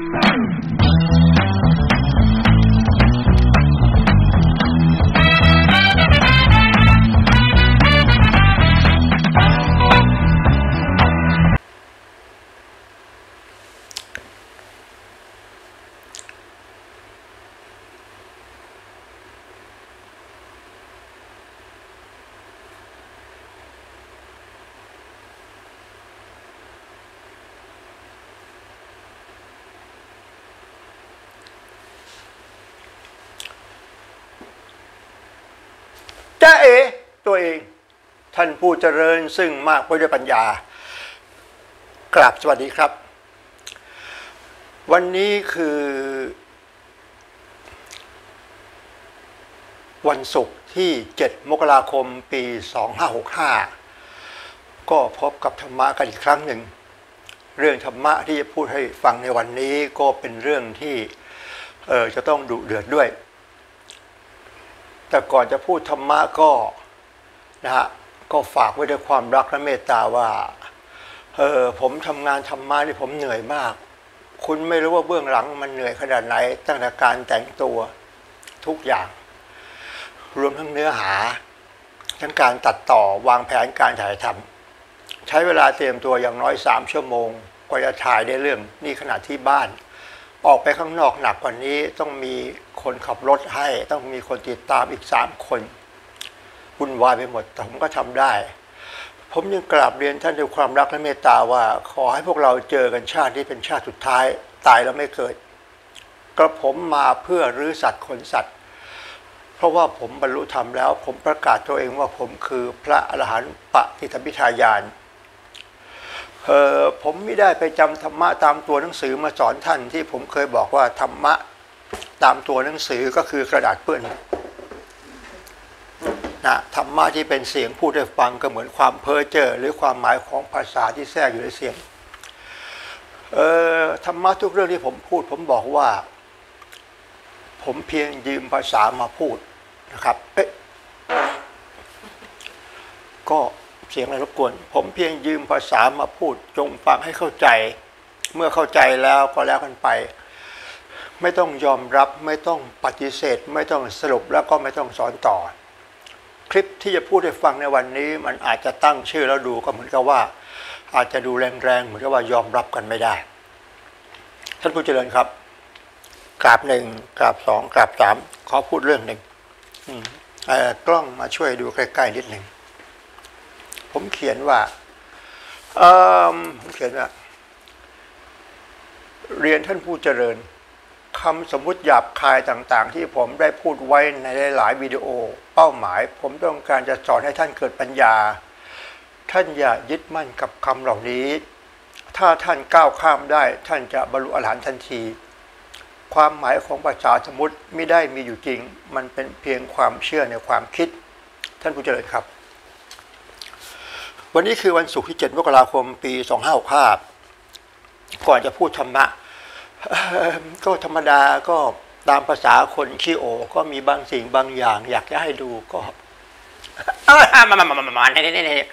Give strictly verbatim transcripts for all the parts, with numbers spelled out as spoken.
จ้าเอ๋ตัวเองท่านผู้เจริญซึ่งมากไปด้วยปัญญากราบสวัสดีครับวันนี้คือวันศุกร์ที่เจ็ดมกราคมปีสองห้าหกห้าก็พบกับธรรมะกันอีกครั้งหนึ่งเรื่องธรรมะที่จะพูดให้ฟังในวันนี้ก็เป็นเรื่องที่เออจะต้องดุเดือดด้วยแต่ก่อนจะพูดธรรมะก็นะฮะก็ฝากไว้ด้วยความรักและเมตตาว่าเออผมทำงานธรรมะนี่ผมเหนื่อยมากคุณไม่รู้ว่าเบื้องหลังมันเหนื่อยขนาดไหนตั้งแต่การแต่งตัวทุกอย่างรวมทั้งเนื้อหาทั้งการตัดต่อวางแผนการถ่ายทำใช้เวลาเตรียมตัวอย่างน้อยสามชั่วโมงกว่าจะถ่ายได้เรื่องนี่ขณะที่บ้านออกไปข้างนอกหนักกว่านี้ต้องมีคนขับรถให้ต้องมีคนติดตามอีกสามคนวุ่นวายไปหมดแต่ผมก็ทำได้ผมยังกราบเรียนท่านด้วยความรักและเมตตาว่าขอให้พวกเราเจอกันชาติที่เป็นชาติสุดท้ายตายแล้วไม่เกิดกระผมมาเพื่อรื้อสัตว์ขนสัตว์เพราะว่าผมบรรลุธรรมแล้วผมประกาศตัวเองว่าผมคือพระอรหันต์ปฏิสัมภิทาญาณเออผมไม่ได้ไปจำธรรมะตามตัวหนังสือมาสอนท่านที่ผมเคยบอกว่าธรรมะตามตัวหนังสือก็คือกระดาษเปื้อนนะธรรมะที่เป็นเสียงพูดให้ฟังก็เหมือนความเพ้อเจ้อหรือความหมายของภาษาที่แทรกอยู่ในเสียงเออธรรมะทุกเรื่องที่ผมพูดผมบอกว่าผมเพียงยืมภาษามาพูดนะครับเอ๊ะก็เสียงอะไรรบกวนผมเพียงยืมภาษามาพูดจงฟังให้เข้าใจเมื่อเข้าใจแล้วก็แล้วกันไปไม่ต้องยอมรับไม่ต้องปฏิเสธไม่ต้องสรุปแล้วก็ไม่ต้องสอนต่อคลิปที่จะพูดให้ฟังในวันนี้มันอาจจะตั้งชื่อแล้วดูก็เหมือนกับว่าอาจจะดูแรงๆเหมือนกับว่ายอมรับกันไม่ได้ท่านผู้เจริญครับกราบหนึ่งกราบสองกราบสามขอพูดเรื่องหนึ่งกล้องมาช่วยดูใกล้ๆนิดหนึ่งผมเขียนว่าเออผมเขียนว่าเรียนท่านผู้เจริญคำสมมุติหยาบคายต่างๆที่ผมได้พูดไว้ในหลายๆวิดีโอเป้าหมายผมต้องการจะสอนให้ท่านเกิดปัญญาท่านอย่ายึดมั่นกับคำเหล่านี้ถ้าท่านก้าวข้ามได้ท่านจะบรรลุอรหันต์ทันทีความหมายของภาษาสมมุติไม่ได้มีอยู่จริงมันเป็นเพียงความเชื่อในความคิดท่านผู้เจริญครับวันนี้คือวันศุกร์ที่เจ็ดมกราคมปีสองห้าหกห้าก่อนจะพูดธรรมะก็ธรรมดาก็ตามภาษาคนขี้โอก็มีบางสิ่งบางอย่างอยากจะให้ดูก็มามามามามาเนี่ยเนี่ยเนี่ย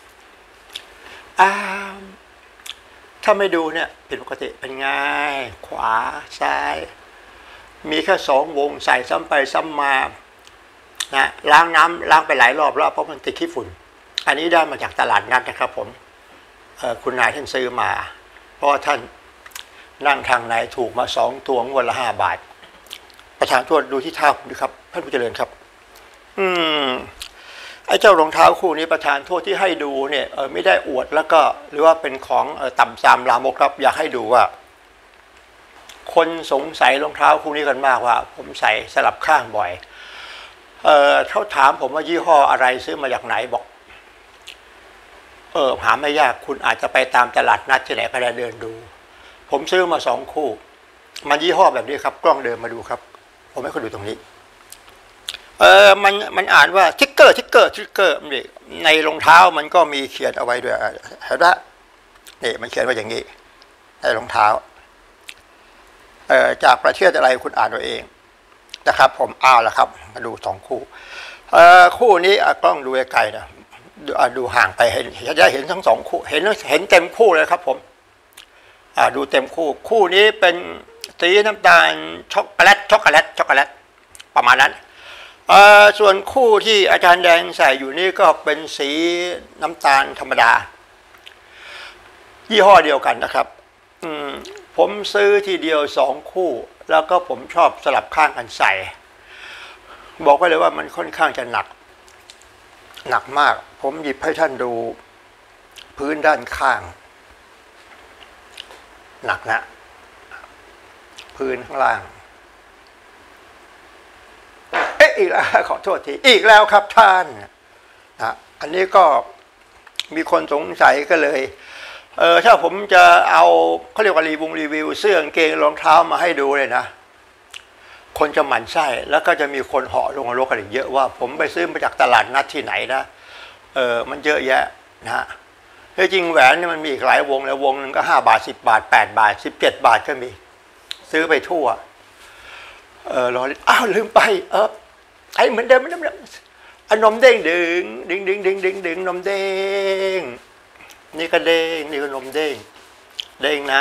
ถ้าไม่ดูเนี่ยผิดปกติเป็นไงขวาซ้ายมีแค่สองวงใส่ซ้ำไปซ้ำมานะล้างน้ำล้างไปหลายรอบแล้วเพราะมันติดขี้ฝุ่นอันนี้ได้มาจากตลาดนัดนะครับผมคุณนายท่านซื้อมาเพราะท่านนั่งทางไหนถูกมาสองตัววันละห้าบาทประธานโทษดูที่เท้าดูครับท่านผู้เจริญครับอืมไอ้เจ้ารองเท้าคู่นี้ประธานโทษที่ให้ดูเนี่ยเออไม่ได้อวดแล้วก็หรือว่าเป็นของเออต่ำซามลามกครับอยากให้ดูว่าคนสงสัยรองเท้าคู่นี้กันมากว่าผมใส่สลับข้างบ่อยเออเขาถามผมว่ายี่ห้ออะไรซื้อมาจากไหนบอกเออหาไม่ยากคุณอาจจะไปตามตลาดนัดที่ไหนก็ได้เดินดูผมซื้อมาสองคู่มันยี่ห้อแบบนี้ครับกล้องเดินมาดูครับผมให้คุณดูตรงนี้เออมันมันอ่านว่าทิกเกอร์ทิกเกอร์ทิกเกอร์นี่ในรองเท้ามันก็มีเขียนเอาไว้ด้วยเห็นไหมนี่มันเขียนว่าอย่างนี้ในรองเท้าเอ่อจากประเทศอะไรคุณอ่านตัวเองนะครับผมเอาละครับมาดูสองคู่เอ่อคู่นี้กล้องดูไกลๆนะดูห่างไปเห็นจะได้เห็นทั้งสองคู่เห็นเห็นเต็มคู่เลยครับผมดูเต็มคู่คู่นี้เป็นสีน้ำตาลช็อกโกแลตช็อกโกแลตช็อกโกแลตประมาณนั้นส่วนคู่ที่อาจารย์แดงใส่อยู่นี่ก็เป็นสีน้ำตาลธรรมดายี่ห้อเดียวกันนะครับผมซื้อทีเดียวสองคู่แล้วก็ผมชอบสลับข้างกันใส่บอกไว้เลยว่ามันค่อนข้างจะหนักหนักมากผมหยิบให้ท่านดูพื้นด้านข้างหนักนะพื้นข้างล่างเอ๊ะอีกแล้วขอโทษทีอีกแล้วครับท่านนะอันนี้ก็มีคนสงสัยก็เลยเออถ้าผมจะเอาเขาเรียกว่ารีวิวรีวิวเสื้อกางเกงรองเท้ามาให้ดูเลยนะคนจะหมั่นไส้แล้วก็จะมีคนเหาะลงนรกกันอีกเยอะว่าผมไปซื้อมาจากตลาดนัดที่ไหนนะเออมันเยอะแยะนะฮะจริงแหวนนี่มันมีอีกหลายวงแล้ววงหนึ่งก็ห้าบาทสิบบาทแปดบาทสิบเจ็ดบาทก็มีซื้อไปทั่วเออรออ้าวลืมไปเออไอ้เหมือนเดิมเหมือนเดิมอนมเด้งดึงดึงดึงดึงดึงดึงนมเด้งนี่ก็เด้งนี่ก็นมเด้งเด้งนะ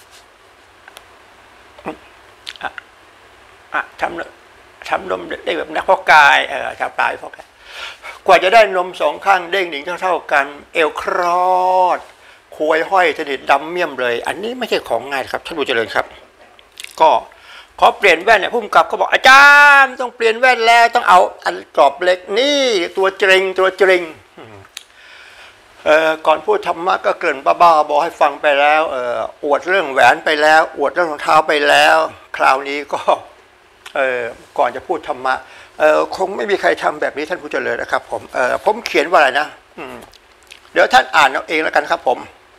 อ่ะอ่ะทำทำนมเด้งแบบนักพอกกายเออชาวปลายพอกกายกว่าจะได้นมสองข้างเด้งดึงเท่าๆกันเอวครอดควยห้อยสนิทดำเมี่ยมเลยอันนี้ไม่ใช่ของง่ายครับท่านผู้เจริญครับก็ขอเปลี่ยนแว่นเนี่ยผู้กำกับก็บอกอาจารย์ต้องเปลี่ยนแว่นแล้วต้องเอาอันกรอบเล็กนี่ตัวจริงตัวจริงเอ่อก่อนพูดธรรมะก็เกริ่นบ้าๆบอกให้ฟังไปแล้วเอ่ออวดเรื่องแหวนไปแล้วอวดเรื่องรองเท้าไปแล้วคราวนี้ก็เอ่อก่อนจะพูดธรรมะเอ่อคงไม่มีใครทำแบบนี้ท่านผู้เจริญนะครับผมเอ่อผมเขียนว่าอะไรนะเดี๋ยวท่านอ่านเอาเองแล้วกันครับผม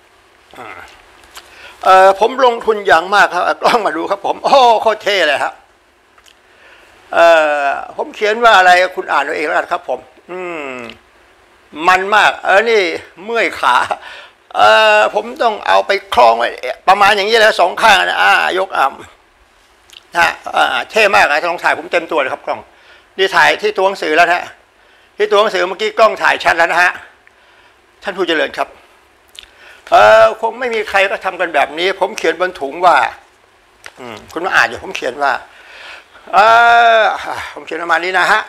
เอ่อผมลงทุนอย่างมากครับกล้องมาดูครับผมโอ้โคตรเท่เลยครับเอ่อผมเขียนว่าอะไรคุณอ่านเอาเองแล้วกันครับผมอืมมันมากเออนี่เมื่อยขาเออผมต้องเอาไปคล้องไว้ประมาณอย่างนี้แล้วสองข้างนะอ่ายกอ่ำนะอ่าเท่มากนะลองถ่ายผมเต็มตัวเลยครับกล้องนี่ถ่ายที่ตัวหนังสือแล้วนะที่ตัวหนังสือเมื่อกี้กล้องถ่ายชัดแล้วนะฮะท่านผู้เจริญครับเออคงไม่มีใครก็ทำกันแบบนี้ผมเขียนบนถุงว่าอืมคุณมาอ่านอยู่ผมเขียนว่าเออผมเขียนประมาณนี้นะฮะ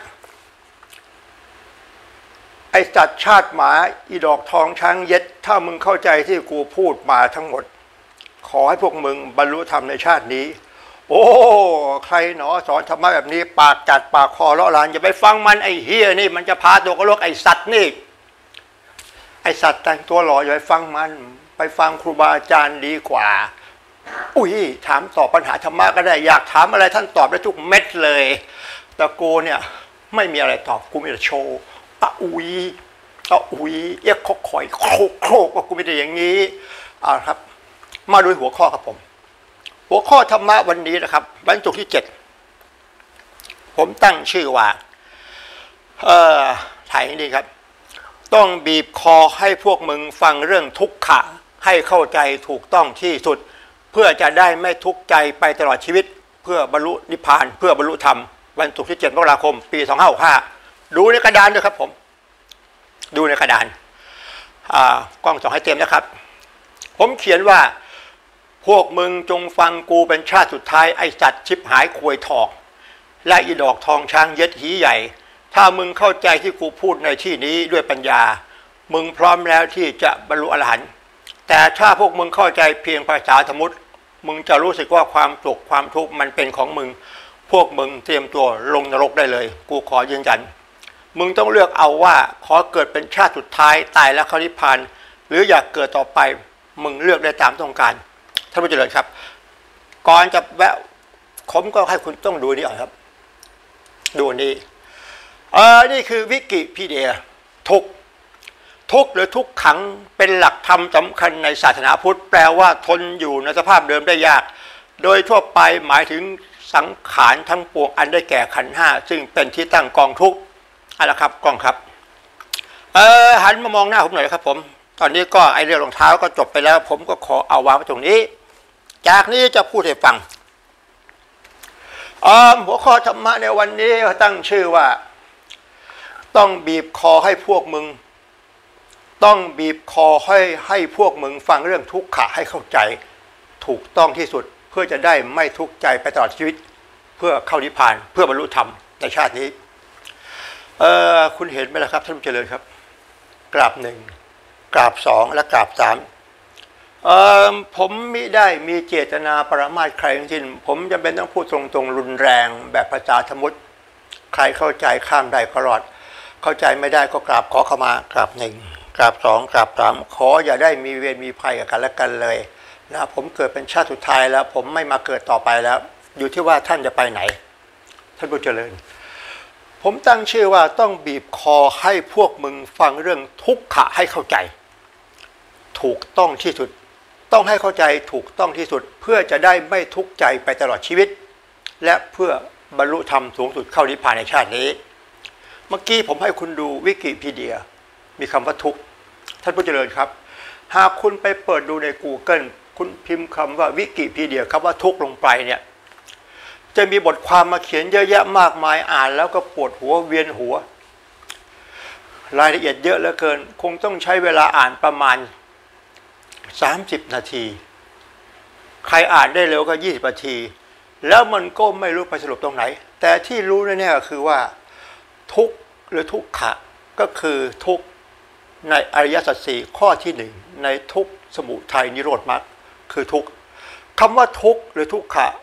ไอสัตว์ชาติหมาอีดอกทองช้างเย็ดถ้ามึงเข้าใจที่กูพูดมาทั้งหมดขอให้พวกมึงบรรลุธรรมในชาตินี้โอ้ใครหนอสอนธรรมะแบบนี้ปากจัดปากคอเลาะลานอย่าไปฟังมันไอเฮียนี่มันจะพาตัวกระโลกไอสัตว์นี่ไอสัตว์แต่งตัวหล่ออย่าไปฟังมันไปฟังครูบาอาจารย์ดีกว่าอุ้ยถามตอบปัญหาธรรมะก็ได้อยากถามอะไรท่านตอบได้ทุกเม็ดเลยแต่กูเนี่ยไม่มีอะไรตอบกูมีแต่โชว์อะอุ้ยอะอุ้ยเอ๊ะคอยโครกโครกว่ากูไม่ได้อย่างนี้อ่าครับมาดูหัวข้อครับผมหัวข้อธรรมะวันนี้นะครับบรรจุที่เจ็ดผมตั้งชื่อว่าเอ่อถ่ายนี้ครับต้องบีบคอให้พวกมึงฟังเรื่องทุกขะให้เข้าใจถูกต้องที่สุดเพื่อจะได้ไม่ทุกข์ใจไปตลอดชีวิตเพื่อบรรลุนิพพานเพื่อบรรลุธรรมวันศุกร์ที่เจ็ดมกราคมปีสองพันห้าร้อยหกสิบห้าดูในกระดานด้วยครับผมดูในกระดานอ่ากล้องส่องให้เต็มนะครับผมเขียนว่าพวกมึงจงฟังกูเป็นชาติสุดท้ายไอสัตว์ชิบหายควยถอกและอีดอกทองช้างเย็ดหีใหญ่ถ้ามึงเข้าใจที่กูพูดในที่นี้ด้วยปัญญามึงพร้อมแล้วที่จะบรรลุอรหันต์แต่ถ้าพวกมึงเข้าใจเพียงภาษาสมมุติมึงจะรู้สึกว่าความสุขความทุกข์มันเป็นของมึงพวกมึงเตรียมตัวลงนรกได้เลยกูขอยืนยันมึงต้องเลือกเอาว่าขอเกิดเป็นชาติสุดท้ายตายแล้วเข้านิพพานหรืออยากเกิดต่อไปมึงเลือกได้ตามต้องการท่านผู้เจริญครับก่อนจะแวะผมก็ให้คุณต้องดูนี่ก่อนครับดูนี่เออนี่คือวิกิพีเดียทุกทุกหรือทุกขังเป็นหลักธรรมสำคัญในศาสนาพุทธแปลว่าทนอยู่ในสภาพเดิมได้ยากโดยทั่วไปหมายถึงสังขารทั้งปวงอันได้แก่ขันธ์ห้าซึ่งเป็นที่ตั้งกองทุกข์เอาละครับกองครับเออหันมามองหน้าผมหน่อยครับผมตอนนี้ก็ไอเรื่องรองเท้าก็จบไปแล้วผมก็ขอเอาวางไว้ตรงนี้จากนี้จะพูดให้ฟังหัวข้อธรรมะในวันนี้ตั้งชื่อว่าต้องบีบคอให้พวกมึงต้องบีบคอให้ให้พวกมึงฟังเรื่องทุกขะให้เข้าใจถูกต้องที่สุดเพื่อจะได้ไม่ทุกข์ใจไปตลอดชีวิตเพื่อเข้านิพพานเพื่อบรรลุธรรมในชาตินี้เออคุณเห็นไหมล่ะครับท่านผู้เจริญครับกราบหนึ่งกราบสองและกราบสามเออผมมิได้มีเจตนาปรามาสใครทั้งสิ้นผมจำเป็นต้องพูดตรงๆรุนแรงแบบภาษาธรรมุติใครเข้าใจข้ามได้ก็รอดเข้าใจไม่ได้ก็กราบขอเข้ามากราบหนึ่งกราบสองกราบสามขออย่าได้มีเวรมีภัยกับกันและกันเลยนะผมเกิดเป็นชาติสุดท้ายแล้วผมไม่มาเกิดต่อไปแล้วอยู่ที่ว่าท่านจะไปไหนท่านผู้เจริญผมตั้งชื่อว่าต้องบีบคอให้พวกมึงฟังเรื่องทุกขะให้เข้าใจถูกต้องที่สุดต้องให้เข้าใจถูกต้องที่สุดเพื่อจะได้ไม่ทุกข์ใจไปตลอดชีวิตและเพื่อบรรลุธรรมสูงสุดเข้านิพพานในชาตินี้เมื่อกี้ผมให้คุณดูวิกิพีเดียมีคำว่าทุกข์ท่านผู้เจริญครับหากคุณไปเปิดดูใน Google คุณพิมพ์คำว่าวิกิพีเดียคำว่าทุกข์ลงไปเนี่ยจะมีบทความมาเขียนเยอะแยะมากมายอ่านแล้วก็ปวดหัวเวียนหัวรายละเอียดเยอะเหลือเกินคงต้องใช้เวลาอ่านประมาณสามสิบนาทีใครอ่านได้เร็วก็ยี่สิบนาทีแล้วมันก็ไม่รู้ไปสรุปตรงไหนแต่ที่รู้แน่ๆก็คือว่าทุกข์หรือทุกขะก็คือทุกข์ในอริยสัจสี่ข้อที่หนึ่งในทุกข์สมุทัยนิโรธมรรคคือทุกข์คำว่าทุกข์หรือทุกขะ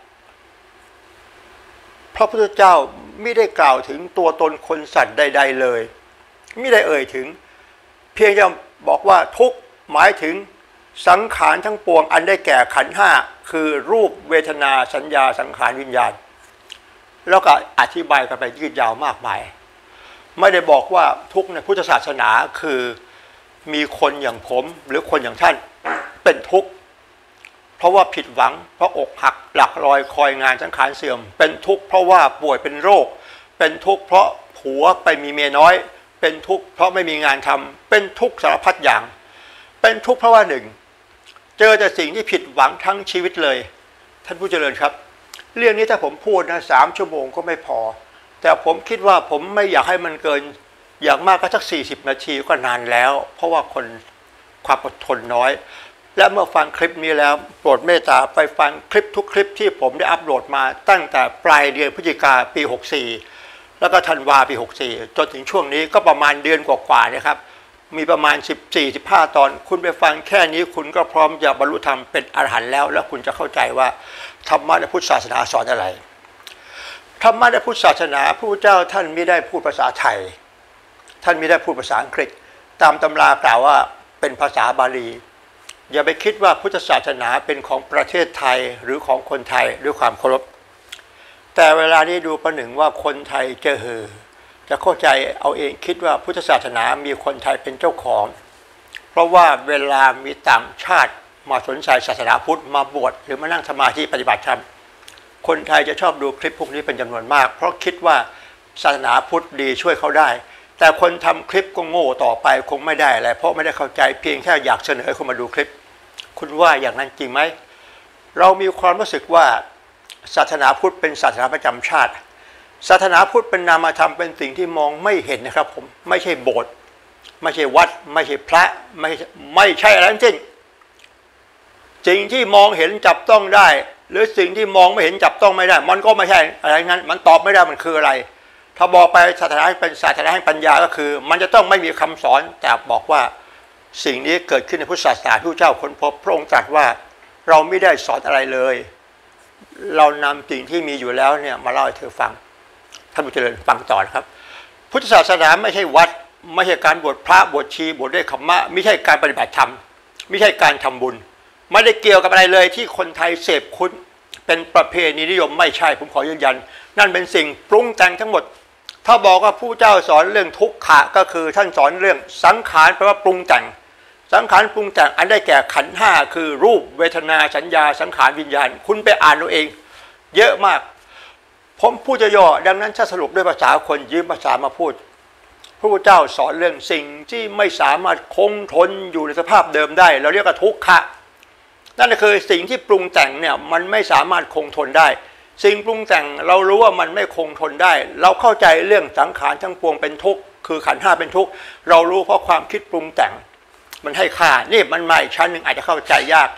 พระพุทธเจ้าไม่ได้กล่าวถึงตัวตนคนสัตว์ใดๆเลยไม่ได้เอ่ยถึงเพียงจะบอกว่าทุกข์หมายถึงสังขารทั้งปวงอันได้แก่ขันธ์ห้าคือรูปเวทนาสัญญาสังขารวิญญาณแล้วก็อธิบายกันไปยืดยาวมากมายไม่ได้บอกว่าทุกข์ในพุทธศาสนาคือมีคนอย่างผมหรือคนอย่างท่านเป็นทุกข์เพราะว่าผิดหวังเพราะอกหักหลักลอยคอยงานสังขารเสื่อมเป็นทุกข์เพราะว่าป่วยเป็นโรคเป็นทุกข์เพราะผัวไปมีเมียน้อยเป็นทุกข์เพราะไม่มีงานทำเป็นทุกข์สารพัดอย่างเป็นทุกข์เพราะว่าหนึ่งเจอแต่สิ่งที่ผิดหวังทั้งชีวิตเลยท่านผู้เจริญครับเรื่องนี้ถ้าผมพูดนะสามชั่วโมงก็ไม่พอแต่ผมคิดว่าผมไม่อยากให้มันเกินอย่างมากก็สักสี่สิบนาทีก็นานแล้วเพราะว่าคนความอดทนน้อยและเมื่อฟังคลิปนี้แล้วโปรดเมตตาไปฟังคลิปทุกคลิปที่ผมได้อัปโหลดมาตั้งแต่ปลายเดือนพฤศจิกาปีหกสี่แล้วก็ธันวาปีหกสี่จนถึงช่วงนี้ก็ประมาณเดือนกว่าๆนะครับมีประมาณสิบสี่ สิบห้าตอนคุณไปฟังแค่นี้คุณก็พร้อมจะบรรลุธรรมเป็นอรหันต์แล้วแล้วคุณจะเข้าใจว่าธรรมะในพุทธศาสนาสอนอะไรธรรมะในพุทธศาสนาพระพุทธเจ้าท่านไม่ได้พูดภาษาไทยท่านไม่ได้พูดภาษาอังกฤษตามตำรากล่าวว่าเป็นภาษาบาลีอย่าไปคิดว่าพุทธศาสนาเป็นของประเทศไทยหรือของคนไทยด้วยความเคารพแต่เวลานี้ดูประหนึ่งว่าคนไทยเจอเฮอจะเข้าใจเอาเองคิดว่าพุทธศาสนามีคนไทยเป็นเจ้าของเพราะว่าเวลามีต่างชาติมาสนใจศาสนาพุทธมาบวชหรือมานั่งสมาธิปฏิบัติธรรมคนไทยจะชอบดูคลิปพวกนี้เป็นจำนวนมากเพราะคิดว่าศาสนาพุทธดีช่วยเขาได้แต่คนทำคลิปก็โง่ต่อไปคงไม่ได้อะไรเพราะไม่ได้เข้าใจเพียงแค่อยากเสนอให้คนมาดูคลิปคุณว่าอย่างนั้นจริงไหมเรามีความรู้สึกว่าศาสนาพุทธเป็นศาสนาประจำชาติศาสนาพุทธเป็นนามธรรมเป็นสิ่งที่มองไม่เห็นนะครับผมไม่ใช่โบสถ์ไม่ใช่วัดไม่ใช่พระไม่ไม่ใช่อะไรทั้งสิ้นสิ่งที่มองเห็นจับต้องได้หรือสิ่งที่มองไม่เห็นจับต้องไม่ได้มันก็ไม่ใช่อะไรงั้นมันตอบไม่ได้มันคืออะไรถ้าบอกไปศาสนาเป็นศาสนาแห่งปัญญาก็คือมันจะต้องไม่มีคำสอนแต่บอกว่าสิ่งนี้เกิดขึ้นในพุทธศาสนาที่พระเจ้าค้นพบพระองค์ตรัสว่าเราไม่ได้สอนอะไรเลยเรานำสิ่งที่มีอยู่แล้วเนี่ยมาเล่าให้เธอฟังท่านผู้เจริญฟังต่อครับพุทธศาสนาไม่ใช่วัดไม่ใช่การบวชพระบวชชีบวชด้วยธรรมะไม่ใช่การปฏิบัติธรรมไม่ใช่การทำบุญไม่ได้เกี่ยวกับอะไรเลยที่คนไทยเสพคุณเป็นประเพณีนิยมไม่ใช่ผมขอยืนยันนั่นเป็นสิ่งปรุงแต่งทั้งหมดถ้าบอกว่าผู้เจ้าสอนเรื่องทุกขะก็คือท่านสอนเรื่องสังขารแปลว่าปรุงแต่งสังขารปรุงแต่งอันได้แก่ขันธ์ห้าคือรูปเวทนาสัญญาสังขารวิญญาณคุณไปอ่านเอาเองเยอะมากผมพูดจะย่อดังนั้นถ้าสรุปด้วยภาษาคนยืมภาษามาพูดพระพุทธเจ้าสอนเรื่องสิ่งที่ไม่สามารถคงทนอยู่ในสภาพเดิมได้เราเรียกว่าทุกขะนั่นคือสิ่งที่ปรุงแต่งเนี่ยมันไม่สามารถคงทนได้สิ่งปรุงแต่งเรารู้ว่ามันไม่คงทนได้เราเข้าใจเรื่องสังขารทั้งปวงเป็นทุกข์คือขันธ์ห้าเป็นทุกข์เรารู้เพราะความคิดปรุงแต่งมันให้ค่านี่มันมาอีกชั้นหนึ่งอาจจะเข้าใจยาก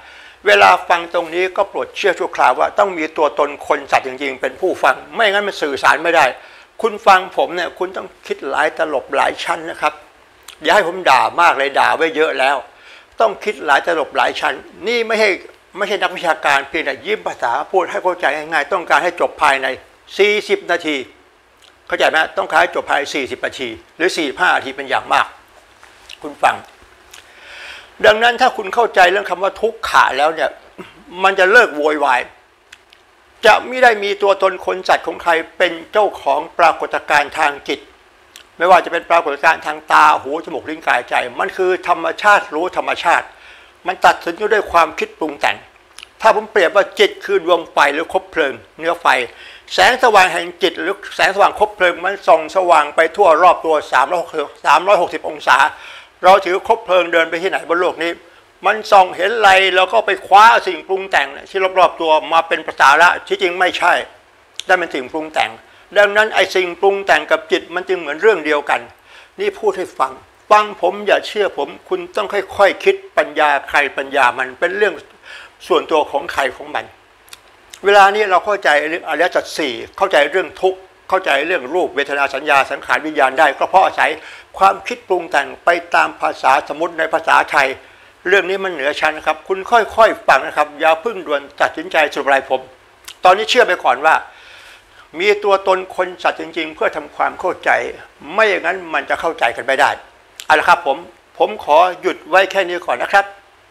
เวลาฟังตรงนี้ก็โปรดเชื่อชั่วคราวว่าต้องมีตัวตนคนสัตว์จริงๆเป็นผู้ฟังไม่งั้นมันสื่อสารไม่ได้คุณฟังผมเนี่ยคุณต้องคิดหลายตลบหลายชั้นนะครับอย่าให้ผมด่ามากเลยด่าไว้เยอะแล้วต้องคิดหลายตลบหลายชั้นนี่ไม่ใช่ไม่ใช่นักวิชาการเพียงแต่ยิ้มภาษาพูดให้เข้าใจง่ายๆต้องการให้จบภายในสี่สิบนาทีเข้าใจไหมต้องการให้จบภายในสี่สิบนาทีหรือสี่สิบห้านาทีเป็นอย่างมากคุณฟังดังนั้นถ้าคุณเข้าใจเรื่องคำว่าทุกขะแล้วเนี่ยมันจะเลิกโวยวายจะไม่ได้มีตัวตนคนสัตว์ของใครเป็นเจ้าของปรากฏการณ์ทางจิตไม่ว่าจะเป็นปรากฏการณ์ทางตาหูจมูกลิ้นกายใจมันคือธรรมชาติรู้ธรรมชาติมันตัดสินอยู่ด้วยความคิดปรุงแต่งถ้าผมเปรียบว่าจิตคือดวงไฟหรือคบเพลิงเนื้อไฟแสงสว่างแห่งจิตหรือแสงสว่างคบเพลิงมันส่องสว่างไปทั่วรอบตัวสามร้อยหกสิบองศาเราถือคบเพลิงเดินไปที่ไหนบนโลกนี้มันส่องเห็นอะไรแล้วก็ไปคว้าสิ่งปรุงแต่งที่รอบๆตัวมาเป็นภาษาละที่จริงไม่ใช่ได้เป็นสิ่งปรุงแต่งดังนั้นไอ้สิ่งปรุงแต่งกับจิตมันจึงเหมือนเรื่องเดียวกันนี่พูดให้ฟังฟังผมอย่าเชื่อผมคุณต้องค่อยๆ ค, คิดปัญญาใครปัญญามันเป็นเรื่องส่วนตัวของใครของมันเวลานี้เราเข้าใจเรื่องอริยสัจสี่เข้าใจเรื่องทุกข์เข้าใจเรื่องรูปเวทนาสัญญาสังขารวิญญาณได้ก็เพราะอาศัยความคิดปรุงแต่งไปตามภาษาสมมติในภาษาไทยเรื่องนี้มันเหนือชั้นนะครับคุณค่อยๆฟังนะครับอย่าเพิ่งด่วนตัดสินใจสรุปอะไรผมตอนนี้เชื่อไปก่อนว่ามีตัวตนคนสัตว์จริงๆเพื่อทำความเข้าใจไม่อย่างนั้นมันจะเข้าใจกันไม่ได้เอาละครับผมผมขอหยุดไว้แค่นี้ก่อนนะครับ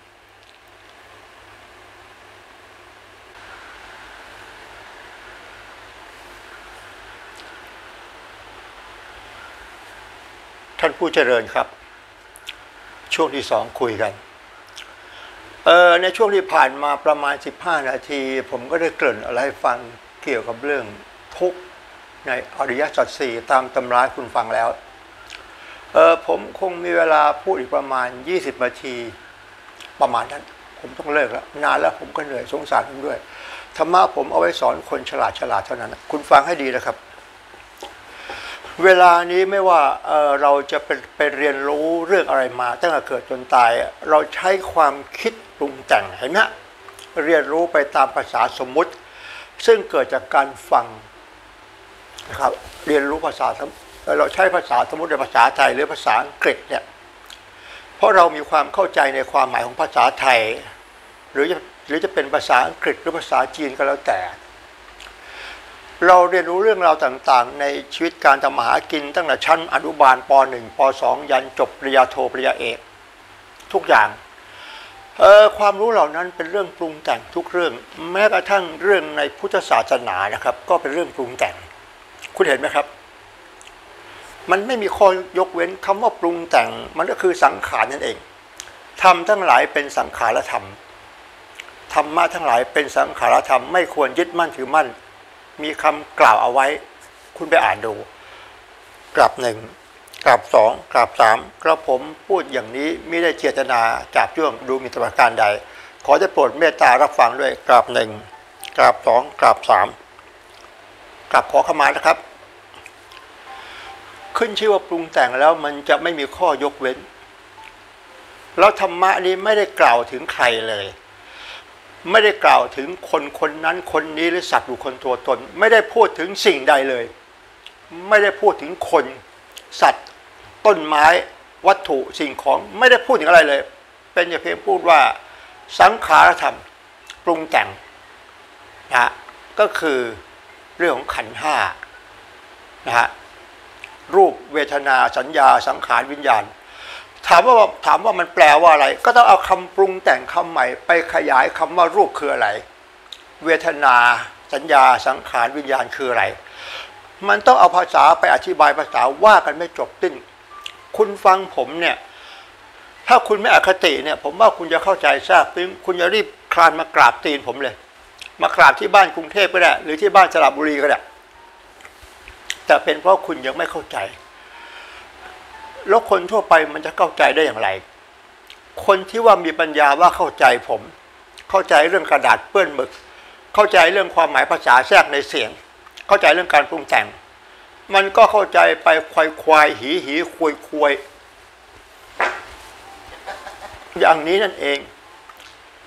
ท่านผู้เจริญครับช่วงที่สองคุยกันเออในช่วงที่ผ่านมาประมาณสิบห้านาทีผมก็ได้เกริ่นอะไรให้ฟังเกี่ยวกับเรื่องทุกข์ในอริยสัจสี่ตามตำราคุณฟังแล้วเออผมคงมีเวลาพูดอีกประมาณยี่สิบนาทีประมาณนั้นผมต้องเลิกแล้วนานแล้วผมก็เหนื่อยสงสารผมด้วยธรรมะผมเอาไว้สอนคนฉลาดฉลาดเท่านั้นคุณฟังให้ดีนะครับเวลานี้ไม่ว่า เ, เราจะไปไปเรียนรู้เรื่องอะไรมาตั้งแต่เกิดจนตายเราใช้ความคิดปรุงแต่งเห็นไหมเรียนรู้ไปตามภาษาสมมุติซึ่งเกิดจากการฟังนะครับเรียนรู้ภาษาเราใช้ภาษาสมมุติในภาษาไทยหรือภาษาอังกฤษเนี่ยเพราะเรามีความเข้าใจในความหมายของภาษาไทยหรือจะหรือจะเป็นภาษาอังกฤษหรือภาษาจีนก็แล้วแต่เราเรียนรู้เรื่องราวต่างๆในชีวิตการทำมาหากินตั้งแต่ชั้นอนุบาลป หนึ่ง ป สอง ยันจบปริญญาโทปริญญาเอกทุกอย่างเออความรู้เหล่านั้นเป็นเรื่องปรุงแต่งทุกเรื่องแม้กระทั่งเรื่องในพุทธศาสนานะครับก็เป็นเรื่องปรุงแต่งคุณเห็นไหมครับมันไม่มีข้อยกเว้นคำว่าปรุงแต่งมันก็คือสังขารนั่นเองธรรมทั้งหลายเป็นสังขารธรรมธรรมะทั้งหลายเป็นสังขารธรรมไม่ควรยึดมั่นถือมั่นมีคำกล่าวเอาไว้คุณไปอ่านดูกลับหนึ่งกลับสองกลับสามกระผมพูดอย่างนี้ไม่ได้เจตนาจับจ้วงดูหมิ่นประการใดขอจะโปรดเมตตารับฟังด้วยกลับหนึ่งกลับสองกลับสามกลับขอขมานะครับขึ้นชื่อว่าปรุงแต่งแล้วมันจะไม่มีข้อยกเว้นแล้วธรรมะนี้ไม่ได้กล่าวถึงใครเลยไม่ได้กล่าวถึงคนคนนั้นคนนี้หรือสัตว์บุคคลตัวตนไม่ได้พูดถึงสิ่งใดเลยไม่ได้พูดถึงคนสัตว์ต้นไม้วัตถุสิ่งของไม่ได้พูดถึงอะไรเลยเป็นแต่เพียงพูดว่าสังขารธรรมปรุงแต่งนะก็คือเรื่องของขันธ์ห้านะฮะรูปเวทนาสัญญาสังขารวิญญาณถามว่าถามว่ามันแปลว่าอะไรก็ต้องเอาคำปรุงแต่งคำใหม่ไปขยายคำว่ารูปคืออะไรเวทนาสัญญาสังขารวิญญาณคืออะไรมันต้องเอาภาษาไปอธิบายภาษาว่ากันไม่จบสิ้นคุณฟังผมเนี่ยถ้าคุณไม่อคติเนี่ยผมว่าคุณจะเข้าใจทราบซึ้งคุณจะรีบคลานมากราบตีนผมเลยมากราบที่บ้านกรุงเทพก็ได้หรือที่บ้านสระบุรีก็ได้แต่เป็นเพราะคุณยังไม่เข้าใจแล้วคนทั่วไปมันจะเข้าใจได้อย่างไรคนที่ว่ามีปัญญาว่าเข้าใจผมเข้าใจเรื่องกระดาษเปื้อนหมึกเข้าใจเรื่องความหมายภาษาแทรกในเสียงเข้าใจเรื่องการปรุงแต่งมันก็เข้าใจไปควายควายหีหีควยควยอย่างนี้นั่นเอง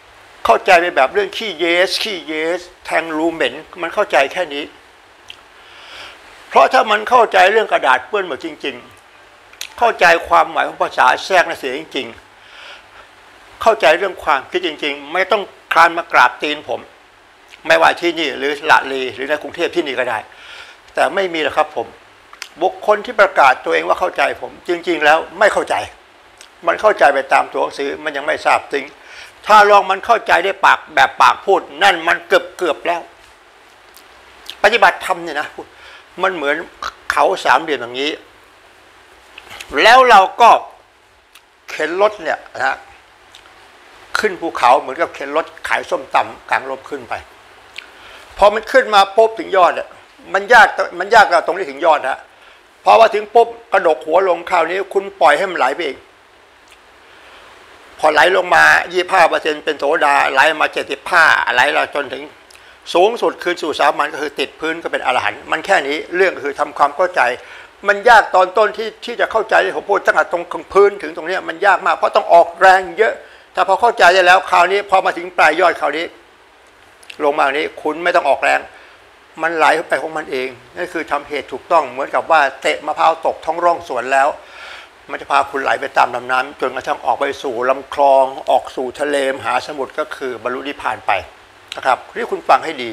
เข้าใจไปแบบเรื่องขี้เยสขี้เยสแทงรูเหม็นมันเข้าใจแค่นี้เพราะถ้ามันเข้าใจเรื่องกระดาษเปื้อนหมดจริงๆเข้าใจความหมายของภาษาแทรกในเสียงจริงๆเข้าใจเรื่องความคิดจริงๆไม่ต้องคลานมากราบตีนผมไม่ว่าที่นี่หรือละลีหรือในกรุงเทพที่นี่ก็ได้แต่ไม่มีหรอกครับผมบุคคลที่ประกาศตัวเองว่าเข้าใจผมจริงๆแล้วไม่เข้าใจมันเข้าใจไปตามตัวหนังสือมันยังไม่ทราบจริงถ้าลองมันเข้าใจได้ปากแบบปากพูดนั่นมันเกือบเกือบแล้วปฏิบัติธรรมเนี่ยนะมันเหมือนเขาสามเหลี่ยมอย่างนี้แล้วเราก็เข็นรถเนี่ยนะขึ้นภูเขาเหมือนกับเข็นรถขายส้มตำกลางลมขึ้นไปพอมันขึ้นมาปุ๊บถึงยอดเนี่ยมันยากมันยากเราตรงนี้ถึงยอดนะพอว่าถึงปุ๊บกระดกหัวลงคราวนี้คุณปล่อยให้มันไหลไปเองพอไหลลงมา ยี่สิบห้าเปอร์เซ็นต์ เป็นโสดาไหลมาเจ็ดสิบห้าไหลเราจนถึงสูงสุดคือสู่สามัญก็คือติดพื้นก็เป็นอรหันต์มันแค่นี้เรื่องก็คือทำความเข้าใจมันยากตอนต้นที่ที่จะเข้าใจที่ผมพูดตั้งแต่ตรงพื้นถึงตรงนี้มันยากมากเพราะต้องออกแรงเยอะแต่พอเข้าใจได้แล้วคราวนี้พอมาถึงปลายยอดคราวนี้ลงมานี้คุณไม่ต้องออกแรงมันไหลไปของมันเองนั่นคือทำเหตุถูกต้องเหมือนกับว่าเตะมะพร้าวตกท้องร่องสวนแล้วมันจะพาคุณไหลไปตามลำน้ำจนกระทั่งออกไปสู่ลำคลองออกสู่ทะเลมหาสมุทรก็คือบรรลุนิพพานไปนะครับที่คุณฟังให้ดี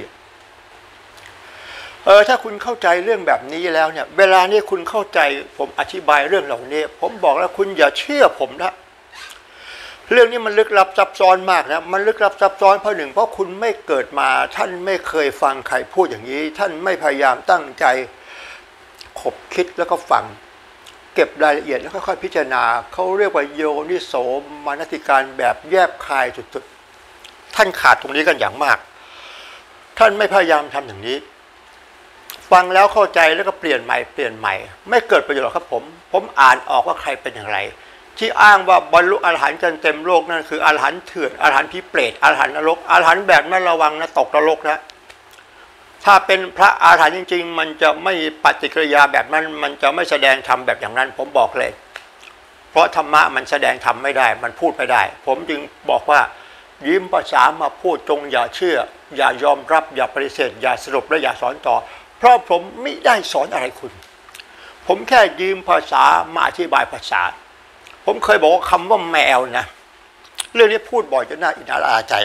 เออถ้าคุณเข้าใจเรื่องแบบนี้แล้วเนี่ยเวลานี้คุณเข้าใจผมอธิบายเรื่องเหล่านี้ผมบอกแล้วคุณอย่าเชื่อผมนะเรื่องนี้มันลึกลับซับซ้อนมากนะมันลึกลับซับซ้อนเพราะหนึ่งเพราะคุณไม่เกิดมาท่านไม่เคยฟังใครพูดอย่างนี้ท่านไม่พยายามตั้งใจขบคิดแล้วก็ฟังเก็บรายละเอียดแล้วค่อยๆพิจารณาเขาเรียกว่าโยนิโสมนสิการแบบแยบคายสุดๆท่านขาดตรงนี้กันอย่างมากท่านไม่พยายามทำอย่างนี้ฟังแล้วเข้าใจแล้วก็เปลี่ยนใหม่เปลี่ยนใหม่ไม่เกิดประโยชน์หรอกครับผมผมอ่านออกว่าใครเป็นอย่างไรที่อ้างว่าบรรลุอรหันต์กันเต็มโลกนั่นคืออรหันต์เถื่อนอรหันต์พิเปรตอรหันต์นรกอรหันต์แบบนั้นระวังนะตกนรกนะถ้าเป็นพระอรหันต์จริงๆมันจะไม่ปฏิกิริยาแบบนั้นมันจะไม่แสดงธรรมแบบอย่างนั้นผมบอกเลยเพราะธรรมะมันแสดงธรรมไม่ได้มันพูดไม่ได้ผมจึงบอกว่ายิ้มภาษามาพูดจงอย่าเชื่ออย่ายอมรับอย่าปฏิเสธอย่าสรุปและอย่าสอนต่อเพราะผมไม่ได้สอนอะไรคุณผมแค่ยืมภาษามาอธิบายภาษาผมเคยบอกว่าคำว่าแมวนะเรื่องนี้พูดบ่อยจนน่าอิจฉาใจ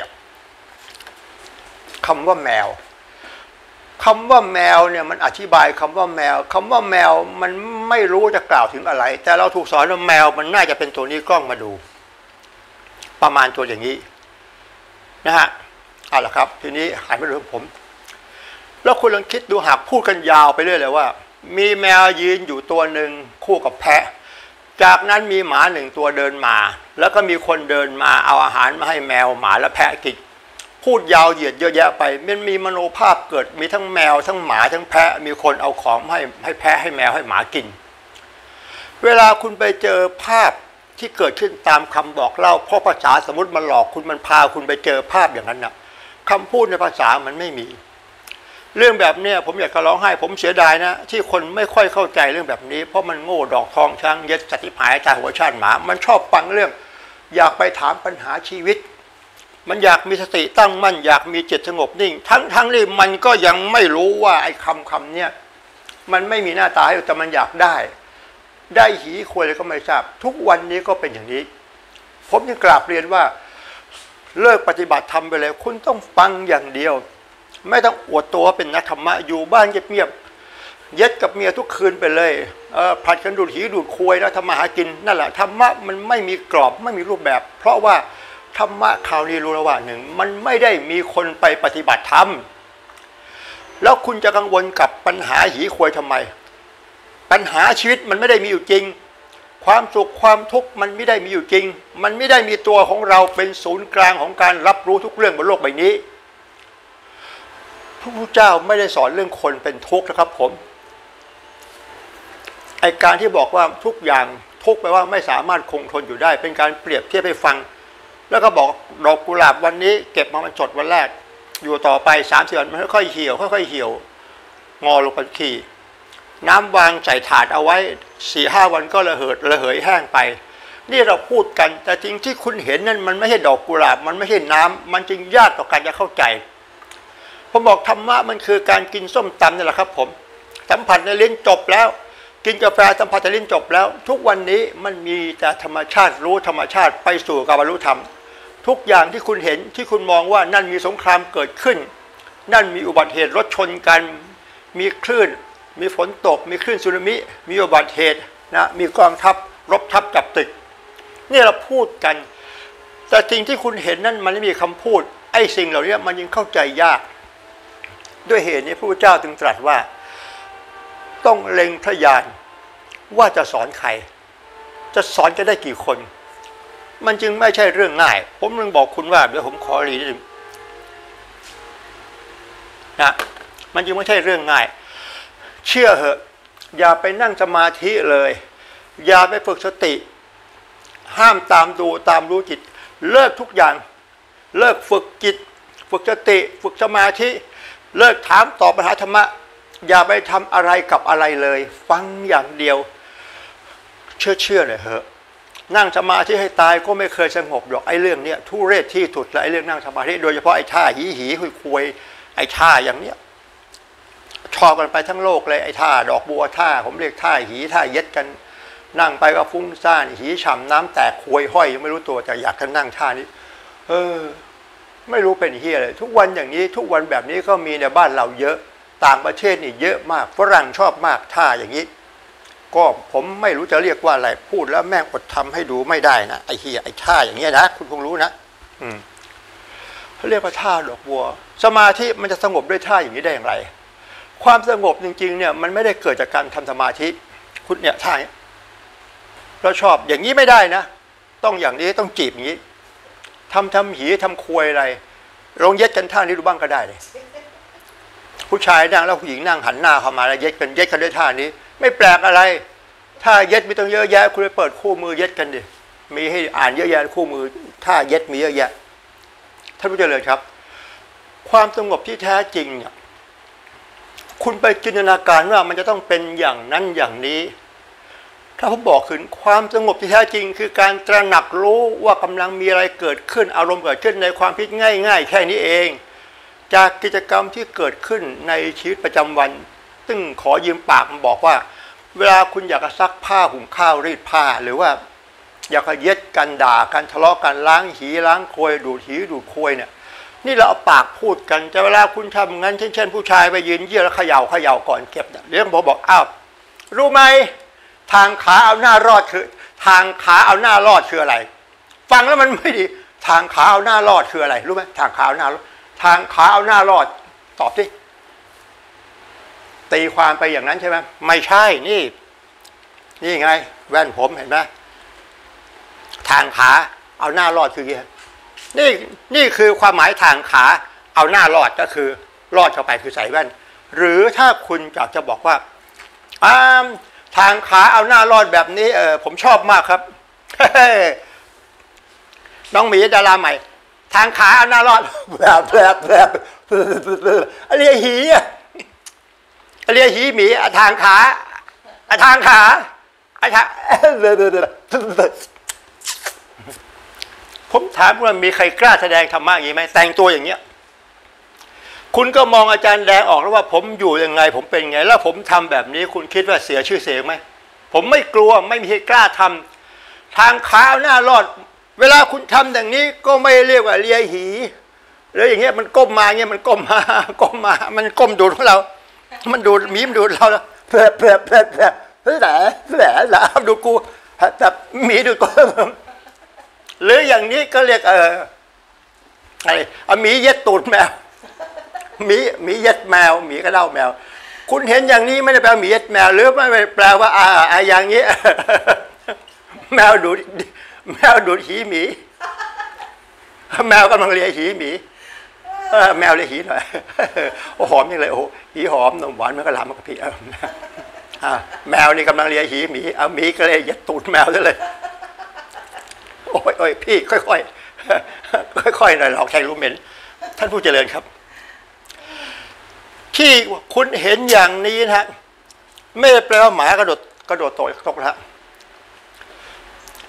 คำว่าแมวคำว่าแมวเนี่ยมันอธิบายคำว่าแมวคำว่าแมวมันไม่รู้จะกล่าวถึงอะไรแต่เราถูกสอนว่าแมวมันน่าจะเป็นตัวนี้กล้องมาดูประมาณตัวอย่างนี้นะฮะเอาล่ะครับทีนี้หันมาดูผมแล้วคุณลองคิดดูหากพูดกันยาวไปเรื่อยเลยว่ามีแมวยืนอยู่ตัวหนึ่งคู่กับแพะจากนั้นมีหมาหนึ่งตัวเดินมาแล้วก็มีคนเดินมาเอาอาหารมาให้แมวหมาและแพะกินพูดยาวเหยียดเยอะแยะไปมันมีมโนภาพเกิดมีทั้งแมวทั้งหมาทั้งแพะมีคนเอาของให้ให้แพะให้แมวให้หมากินเวลาคุณไปเจอภาพที่เกิดขึ้นตามคำบอกเล่าเพราะภาษาสมมติมันหลอกคุณมันพาคุณไปเจอภาพอย่างนั้นนะคำพูดในภาษามันไม่มีเรื่องแบบนี้ผมอยากจะร้องไห้ผมเสียดายนะที่คนไม่ค่อยเข้าใจเรื่องแบบนี้เพราะมันโง่ดอกทองช้างเย็ดสัตย์หายใจหัวชาติหมามันชอบฟังเรื่องอยากไปถามปัญหาชีวิตมันอยากมีสติตั้งมั่นอยากมีจิตสงบนิ่งทั้งทั้งที่มันก็ยังไม่รู้ว่าไอ้คำคำเนี้ยมันไม่มีหน้าตาให้แต่มันอยากได้ได้หีควรเลยก็ไม่ทราบทุกวันนี้ก็เป็นอย่างนี้ผมยังกราบเรียนว่าเลิกปฏิบัติธรรมไปเลยคุณต้องฟังอย่างเดียวไม่ต้องอวดตัวเป็นนักธรรมะอยู่บ้านเงียบๆเย็ดกับเมียทุกคืนไปเลยเออผัดกันดูดหีดูดควยแล้วทำมาหากินนั่นแหละธรรมะมันไม่มีกรอบไม่มีรูปแบบเพราะว่าธรรมะคราวนี้รู้แล้วว่าหนึ่งมันไม่ได้มีคนไปปฏิบัติธรรมแล้วคุณจะกังวลกับปัญหาหีควยทำไมปัญหาชีวิตมันไม่ได้มีอยู่จริงความสุขความทุกข์มันไม่ได้มีอยู่จริงมันไม่ได้มีตัวของเราเป็นศูนย์กลางของการรับรู้ทุกเรื่องบนโลกใบนี้พระพุทธเจ้าไม่ได้สอนเรื่องคนเป็นทุกข์นะครับผมไอการที่บอกว่าทุกอย่างทุกข์แปลว่าไม่สามารถคงทนอยู่ได้เป็นการเปรียบเทียบให้ฟังแล้วก็บอกดอกกุหลาบวันนี้เก็บมามันสดวันแรกอยู่ต่อไปสามสิบวันมันค่อยๆเหี่ยวค่อยๆเหี่ยวงอลงไปขี้น้ำวางใส่ถาดเอาไว้สี่ห้าวันก็ระเหิดระเหยแห้งไปนี่เราพูดกันแต่จริงที่คุณเห็นนั้นมันไม่ใช่ดอกกุหลาบมันไม่ใช่น้ำมันจึงยากต่อการจะเข้าใจผมบอกธรรมะมันคือการกินส้มตำนี่แหละครับผมสัมผัสในลิ้นจบแล้วกินกาแฟสัมผัสในลิ้นจบแล้วทุกวันนี้มันมีแต่ธรรมชาติรู้ธรรมชาติไปสู่การบรรลุธรรมทุกอย่างที่คุณเห็นที่คุณมองว่านั่นมีสงครามเกิดขึ้นนั่นมีอุบัติเหตุรถชนกันมีคลื่นมีฝนตกมีคลื่นสึนามิมีอุบัติเหตุนะมีกองทัพรบทับจับตึกนี่เราพูดกันแต่สิ่งที่คุณเห็นนั่นมันไม่มีคำพูดไอ้สิ่งเหล่านี้มันยังเข้าใจยากด้วยเหตุนี้พระพุทธเจ้าจึงตรัสว่าต้องเล็งพระญาณว่าจะสอนใครจะสอนจะได้กี่คนมันจึงไม่ใช่เรื่องง่ายผมนึงบอกคุณว่าเดี๋ยวผมขอรีนิดนึงนะมันจึงไม่ใช่เรื่องง่ายเชื่อเหอะอย่าไปนั่งสมาธิเลยอย่าไปฝึกสติห้ามตามดูตามรู้จิตเลิกทุกอย่างเลิกฝึกจิตฝึกสติฝึกสมาธิเลิกถามตอบปัญหาธรรมะอย่าไปทำอะไรกับอะไรเลยฟังอย่างเดียวเชื่อเชื่อเลยเหอะนั่งสมาธิให้ตายก็ไม่เคยสงบหรอกไอ้เรื่องเนี้ยทุเรศที่สุดเลยไอ้เรื่องนั่งสมาธิโดยเฉพาะไอ้ท่าหีหีคุยคุยไอ้ท่าอย่างเนี้ยชอบกันไปทั้งโลกเลยไอ้ท่าดอกบัวท่าผมเรียกท่าหีท่าเย็ดกันนั่งไปก็ฟุ้งซ่านหีฉ่ำน้ำแตกควยห้อยยังไม่รู้ตัวแต่อยากจะนั่งท่านี้เออไม่รู้เป็นเฮียเลยทุกวันอย่างนี้ทุกวันแบบนี้ก็มีในบ้านเราเยอะต่างประเทศนี่เยอะมากฝรั่งชอบมากท่าอย่างนี้ก็ผมไม่รู้จะเรียกว่าอะไรพูดแล้วแม่งอดทำให้ดูไม่ได้นะไอ้เฮียไอ้ท่าอย่างเงี้ยนะคุณคงรู้นะอืมเขาเรียกว่าท่าดอกบัวสมาธิมันจะสงบด้วยท่าอย่างนี้ได้อย่างไรความสงบจริงๆเนี่ยมันไม่ได้เกิดจากการทำสมาธิคุณเนี่ยท่านี้เราชอบอย่างนี้ไม่ได้นะต้องอย่างนี้ต้องจีบอย่างนี้ทำทำหีทำควยอะไรลองเย็ดกันท่านี้ดูบ้างก็ได้เลยผู้ชายนั่งแล้วผู้หญิงนั่งหันหน้าเข้ามาแล้วเย็ดกันเย็ดกันด้วยท่านี้ไม่แปลกอะไรถ้าเย็ดไม่ต้องเยอะแยะคุณไปเปิดคู่มือเย็ดกันดิมีให้อ่านเยอะแยะคู่มือท่าเย็ดมีเยอะแยะท่านผู้เจริญครับความสงบที่แท้จริงเนี่ยคุณไปจินตนาการว่ามันจะต้องเป็นอย่างนั้นอย่างนี้ถ้าผมบอกขึ้นความสงบที่แท้จริงคือการตระหนักรู้ว่ากำลังมีอะไรเกิดขึ้นอารมณ์เกิดขึ้นในความคิดง่ายๆแค่นี้เองจากกิจกรรมที่เกิดขึ้นในชีวิตประจำวันซึ่งขอยืมปากมันบอกว่าเวลาคุณอยากจะซักผ้าหุงข้าวรีดผ้าหรือว่าอยากจะเย็ดกันด่ากันทะเลาะกันล้างหีล้างควยดูดหีดูดควยเนี่ยนี่เราเอาปากพูดกันแต่เวลาคุณทำงั้นเช่นเช่นผู้ชายไปยืนเยี่ยวแล้วเขย่าเขย่าก่อนเก็บเนี่ยเรื่องผมบอกอ้าวรู้ไหมทางขาเอาหน้ารอดคือทางขาเอาหน้ารอดคืออะไรฟังแล้วมันไม่ดีทางขาเอาหน้ารอดคืออะไรรู้ไหมทางขาเอาหน้ารอดทางขาเอาหน้ารอดตอบสิตีความไปอย่างนั้นใช่ไหมไม่ใช่นี่นี่ไงแว่นผมเห็นไหมทางขาเอาหน้ารอดคือไงนี่นี่คือความหมายทางขาเอาหน้ารอดก็คือรอดเข้าไปคือใส่แว่นหรือถ้าคุณอยากจะบอกว่าอ่าทางขาเอาหน้ารอดแบบนี้เออผมชอบมากครับ น้องหมีดาราใหม่ทางขาเอาหน้ารอดแบบแบบแบบอะไรหีอะอะไรหีหมีทางขาทางขาทางผมถามว่ามีใครกล้าแสดงธรรมะอย่างนี้ไหมแต่งตัวอย่างเงี้ยคุณก็มองอาจารย์แดงออกแล้วว่าผมอยู่ยังไงผมเป็นไงแล้วผมทำแบบนี้คุณคิดว่าเสียชื่อเสียงไหมผมไม่กลัวไม่มีใครกล้าทำทางขาหน้ารอดเวลาคุณทำอย่างนี้ก็ไม่เรียกว่าเลียหีแล้วอย่างเงี้ยมันก้มมาเงี้ยมันก้มมาก้มมามันก้มดูดของเรามันดูดมีมดูดเราแล้วแผลแผลแผลแผลแผลแผลแล้วดูกูแบบมีดูดกูหรืออย่างนี้ก็เรียกเอออะไรเอาหมีเย็ดตูดแมวหมีหมีเย็ดแมวหมีก็เล่าแมวคุณเห็นอย่างนี้ไม่ได้แปลหมีเย็ดแมวหรือไม่แปลว่าอ่าอ่าอย่างนี้แมวดูดแมวดูดหีหมีแมวกำลังเลียหีหมีแมวเลียหีหน่อยโอ้หอมยังเลยโอ้หีหอมนมหวานมันก็ลามมันก็พี่แมวนี่กำลังเลียหีหมีเอาหมีก็เลยเย็ดตูดแมวซะเลยโอ้ยโอ้ยพี่ค่อยๆค่อยๆหน่อยหรอกใครรู้เหม็นท่านผู้เจริญครับที่คุณเห็นอย่างนี้นะไม่ได้แปลว่าหมากระโดดกระโดดตกตกนะ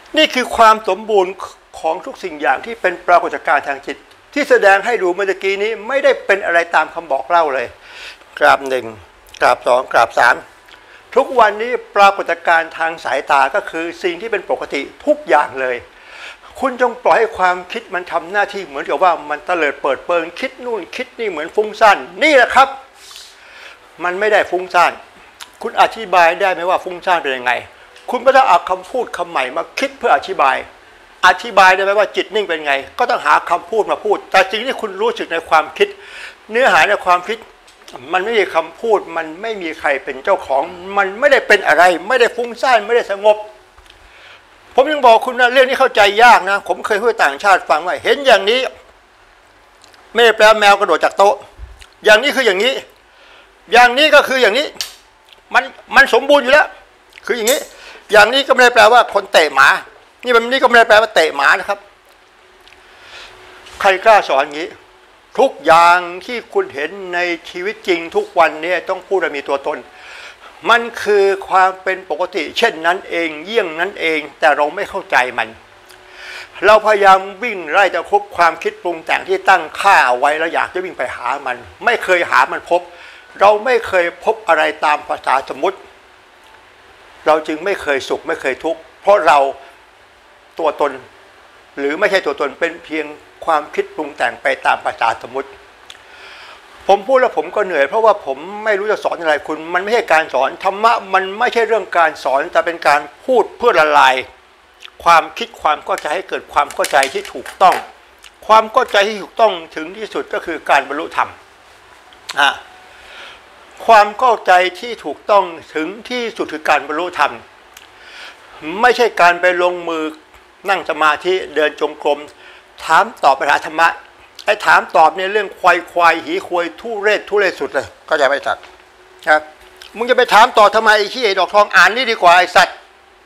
นี่คือความสมบูรณ์ของทุกสิ่งอย่างที่เป็นปรากฏการณ์ทางจิตที่แสดงให้ดูเมื่อกี้นี้ไม่ได้เป็นอะไรตามคำบอกเล่าเลยกราบหนึ่งกราบสองกราบสามทุกวันนี้ปรากฏการณ์ทางสายตาก็คือสิ่งที่เป็นปกติทุกอย่างเลยคุณจงปล่อยให้ความคิดมันทำหน้าที่เหมือนกับว่ามันเตลิดเปิดเปิงคิดนู่นคิดนี่เหมือนฟุ้งซ่านนี่แหละครับมันไม่ได้ฟุ้งซ่านคุณอธิบายได้ไหมว่าฟุ้งซ่านเป็นยังไงคุณก็ต้องเอาคำพูดคำใหม่มาคิดเพื่ออธิบายอธิบายได้ไหมว่าจิตนิ่งเป็นไงก็ต้องหาคำพูดมาพูดแต่จริงที่คุณรู้สึกในความคิดเนื้อหาในความคิดมันไม่มีคำพูดมันไม่มีใครเป็นเจ้าของมันไม่ได้เป็นอะไรไม่ได้ฟุ้งซ่านไม่ได้สงบผมยังบอกคุณนะเรื่องนี้เข้าใจยากนะผมเคยพูดต่างชาติฟังว่าเห็นอย่างนี้ไม่ได้แปลแมวกระโดดจากโต๊ะอย่างนี้คืออย่างนี้อย่างนี้ก็คืออย่างนี้มันมันสมบูรณ์อยู่แล้วคืออย่างนี้อย่างนี้ก็ไม่ได้แปลว่าคนเตะหมานี่มันนี่ก็ไม่ได้แปลว่าเตะหมานะครับใครกล้าสอนอย่างนี้ทุกอย่างที่คุณเห็นในชีวิตจริงทุกวันนี้ต้องพูดว่ามีตัวตนมันคือความเป็นปกติเช่นนั้นเองเยี่ยงนั้นเองแต่เราไม่เข้าใจมันเราพยายามวิ่งไล่จะคบความคิดปรุงแต่งที่ตั้งค่าเอาไว้แล้วอยากจะวิ่งไปหามันไม่เคยหามันพบเราไม่เคยพบอะไรตามภาษาสมมุติเราจึงไม่เคยสุขไม่เคยทุกข์เพราะเราตัวตนหรือไม่ใช่ตัวตนเป็นเพียงความคิดปรุงแต่งไปตามภาษาสมมุติผมพูดแล้วผมก็เหนื่อยเพราะว่าผมไม่รู้จะสอนอะไรคุณมันไม่ใช่การสอนธรรมะมันไม่ใช่เรื่องการสอนแต่เป็นการพูดเพื่อละลายความคิดความเข้าใจให้เกิดความเข้าใจที่ถูกต้องความเข้าใจที่ถูกต้องถึงที่สุดก็คือการบรรลุธรรมอ่ะความเข้าใจที่ถูกต้องถึงที่สุดคือการบรรลุธรรมไม่ใช่การไปลงมือนั่งสมาธิเดินจงกรมถามตอบปัญหาธรรมะไอ้ถามตอบในเรื่องควายควายหีควายทุเรศทุเรศสุดเลยก็จะไม่ตัดครับมึงจะไปถามต่อทำไมไอ้ขี้ไอ้ดอกทองอ่านนี่ดีกว่าไอ้สัตว์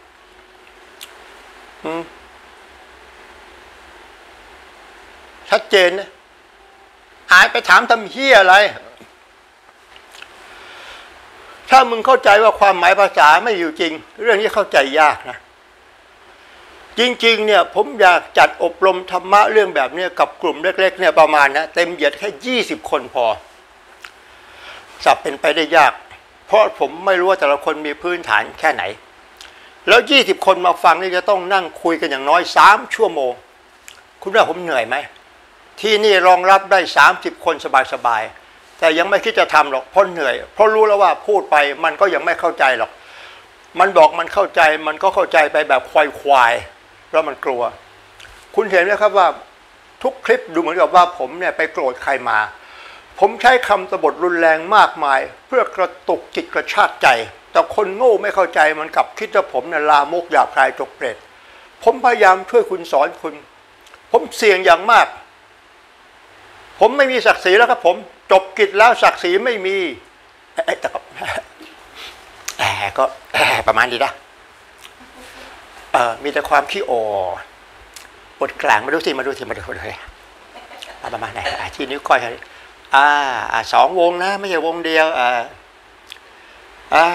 ชัดเจนนะอ่านไปถามทำเหี้ยอะไรถ้ามึงเข้าใจว่าความหมายภาษาไม่อยู่จริงเรื่องนี้เข้าใจยากนะจริงๆเนี่ยผมอยากจัดอบรมธรรมะเรื่องแบบนี้กับกลุ่มเล็กๆเนี่ยประมาณนะเต็มเหยียดแค่ยี่สิบคนพอจะเป็นไปได้ยากเพราะผมไม่รู้ว่าแต่ละคนมีพื้นฐานแค่ไหนแล้วยี่สิบคนมาฟังนี่จะต้องนั่งคุยกันอย่างน้อยสามชั่วโมงคุณว่าผมเหนื่อยไหมที่นี่รองรับได้สามสิบคนสบายๆแต่ยังไม่คิดจะทำหรอกเพราะเหนื่อยเพราะรู้แล้วว่าพูดไปมันก็ยังไม่เข้าใจหรอกมันบอกมันเข้าใจมันก็เข้าใจไปแบบควายๆแล้วมันกลัวคุณเห็นไหมครับว่าทุกคลิปดูเหมือนกับว่าผมเนี่ยไปโกรธใครมาผมใช้คำสบถรุนแรงมากมายเพื่อกระตุกจิตกระชากใจแต่คนโง่ไม่เข้าใจมันกลับคิดว่าผมเนี่ยลามกหยาบคายจกเปรตผมพยายามช่วยคุณสอนคุณผมเสี่ยงอย่างมากผมไม่มีศักดิ์ศรีแล้วครับผมจบกิจแล้วศักดิ์ศรีไม่มีแต่ก็แอบก็ประมาณนี้นะเออมีแต่ความขี้โอปวดกลางมาดูสิมาดูสิมาดูเลยประมาณไหนที่นิ้วก้อยอ่าสองวงนะไม่ใช่วงเดียวอ่าอ่า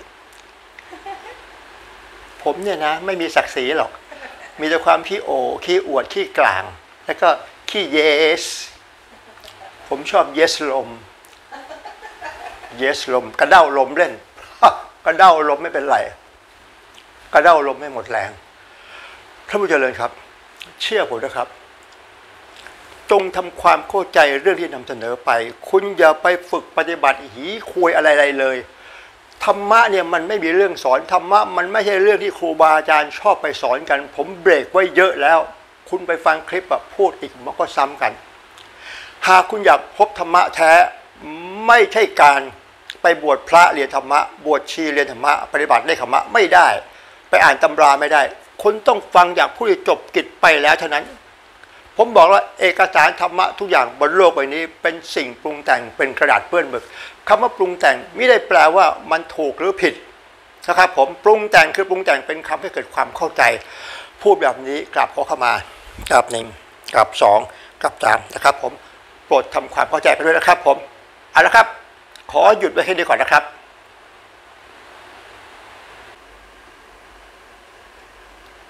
ผมเนี่ยนะไม่มีศักดิ์ศรีหรอกมีแต่ความขี้โอขี้อวดขี้กลางแล้วก็ขี้เยสผมชอบเยสลมเยสลมกระเด้าลมเล่นกระเด้าลมไม่เป็นไรกระเด้าลมไม่หมดแรงท่านผู้เจริญครับเชื่อผมนะครับจงทำความเข้าใจเรื่องที่นำเสนอไปคุณอย่าไปฝึกปฏิบัติหีคุยอะไรๆเลยธรรมะเนี่ยมันไม่มีเรื่องสอนธรรมะมันไม่ใช่เรื่องที่ครูบาอาจารย์ชอบไปสอนกันผมเบรกไว้เยอะแล้วคุณไปฟังคลิปแบบพูดอีกมันก็ซ้ำกันหากคุณอยากพบธรรมะแท้ไม่ใช่การไปบวชพระเรียนธรรมะบวชชีเรียนธรรมะปฏิบัติได้ธรรมะไม่ได้ไปอ่านตำราไม่ได้คุณต้องฟังจากผู้ที่จบกิจไปแล้วเท่านั้นผมบอกว่าเอกสารธรรมะทุกอย่างบนโลกใบนี้เป็นสิ่งปรุงแต่งเป็นกระดาษเปื้อนหมึกคำว่าปรุงแต่งไม่ได้แปลว่ามันถูกหรือผิดนะครับผมปรุงแต่งคือปรุงแต่งเป็นคำให้เกิดความเข้าใจพูดแบบนี้กราบขอเข้ามากราบหนึ่งกราบสองกราบสามนะครับผมโปรดทำความเข้าใจกันด้วยนะครับผมเอาละครับขอหยุดไว้แค่นี้ก่อนนะครับ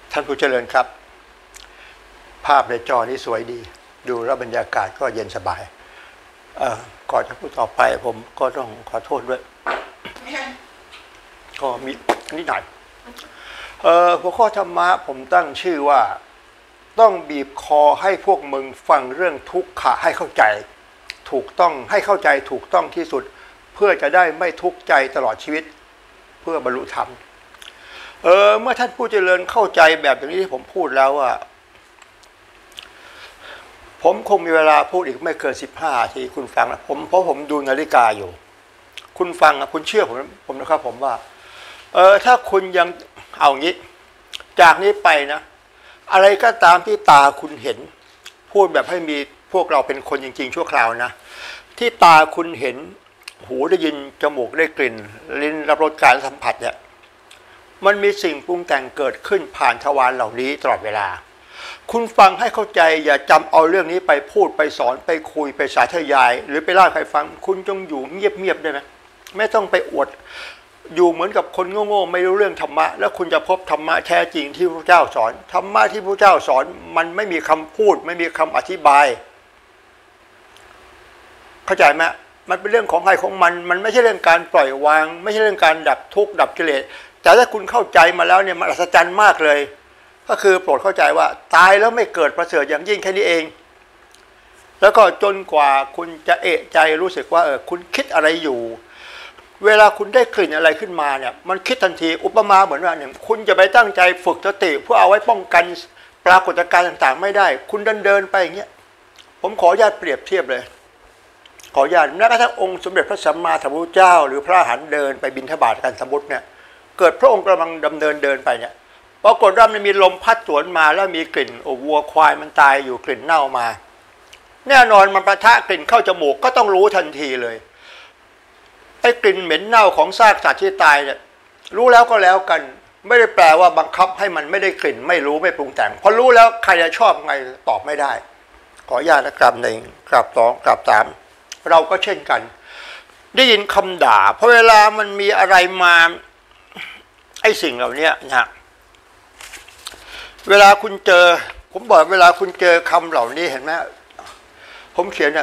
ท่านผู้เจริญครับภาพในจอนี้สวยดีดูแล้วบรรยากาศก็เย็นสบายเอ่อก่อนจะพูดต่อไปผมก็ต้องขอโทษด้วยก็มีนิดหน่อยเอ่อหัวข้อธรรมะผมตั้งชื่อว่าต้องบีบคอให้พวกมึงฟังเรื่องทุกขะให้เข้าใจถูกต้องให้เข้าใจถูกต้องที่สุดเพื่อจะได้ไม่ทุกข์ใจตลอดชีวิตเพื่อบรรลุธรรมเออเมื่อท่านผู้เจริญเข้าใจแบบอย่างนี้ที่ผมพูดแล้วว่าผมคงมีเวลาพูดอีกไม่เกินสิบห้านาทีคุณฟังนะผมเพราะผมดูนาฬิกาอยู่คุณฟังนะคุณเชื่อผมผมนะครับผมว่าเออถ้าคุณยังเอางี้จากนี้ไปนะอะไรก็ตามที่ตาคุณเห็นพูดแบบให้มีพวกเราเป็นคนจริงๆชั่วคราวนะที่ตาคุณเห็นหูได้ยินจมูกได้กลิ่นลิ้นรับรสการสัมผัสเนี่ยมันมีสิ่งปรุงแต่งเกิดขึ้นผ่านทวารเหล่านี้ตลอดเวลาคุณฟังให้เข้าใจอย่าจำเอาเรื่องนี้ไปพูดไปสอนไปคุยไปสาธยายหรือไปเล่าให้ใครฟังคุณจงอยู่เงียบๆได้ไหมไม่ต้องไปอวดอยู่เหมือนกับคนโง่ๆไม่รู้เรื่องธรรมะแล้วคุณจะพบธรรมะแท้จริงที่พระเจ้าสอนธรรมะที่พระเจ้าสอนมันไม่มีคำพูดไม่มีคำอธิบายเข้าใจไหมมันเป็นเรื่องของใครของมันมันไม่ใช่เรื่องการปล่อยวางไม่ใช่เรื่องการดับทุกข์ดับกิเลสแต่ถ้าคุณเข้าใจมาแล้วเนี่ยมันอัศจรรย์มากเลยก็คือโปรดเข้าใจว่าตายแล้วไม่เกิดประเสริฐอย่างยิ่งแค่นี้เองแล้วก็จนกว่าคุณจะเอะใจรู้สึกว่าเออคุณคิดอะไรอยู่เวลาคุณได้กลิ่นอะไรขึ้นมาเนี่ยมันคิดทันทีอุปมาเหมือนว่าเนี่ยคุณจะไปตั้งใจฝึกสติเพื่อเอาไว้ป้องกันปรากฏการณ์ต่างๆไม่ได้คุณเดินเดินไปอย่างเงี้ยผมขออนุญาตเปรียบเทียบเลยขออนุญาตแม้กระทั่งองค์สมเด็จพระสัมมาสัมพุทธเจ้าหรือพระอรหันต์เดินไปบิณฑบาตกันสมมติเนี่ยเกิดพระองค์กำลังดำเนินเดินไปเนี่ยปรากฏว่ามันมีลมพัดสวนมาแล้วมีกลิ่นโอ้วัวควายมันตายอยู่กลิ่นเน่ามาแน่นอนมันปะทะกลิ่นเข้าจมูกก็ต้องรู้ทันทีเลยไอ้กลิ่นเหม็นเน่าของซากสัตว์ที่ตายเนี่ยรู้แล้วก็แล้วกันไม่ได้แปลว่าบังคับให้มันไม่ได้กลิ่นไม่รู้ไม่ปรุงแต่งพอรู้แล้วใครจะชอบไงตอบไม่ได้ขออนุญาตนะครับหนึ่งกราบสองกราบสามเราก็เช่นกันได้ยินคำด่าเพราะเวลามันมีอะไรมาไอ้สิ่งเหล่านี้นะเวลาคุณเจอผมบอกเวลาคุณเจอคำเหล่านี้เห็นไหมผมเขียนเนี่ย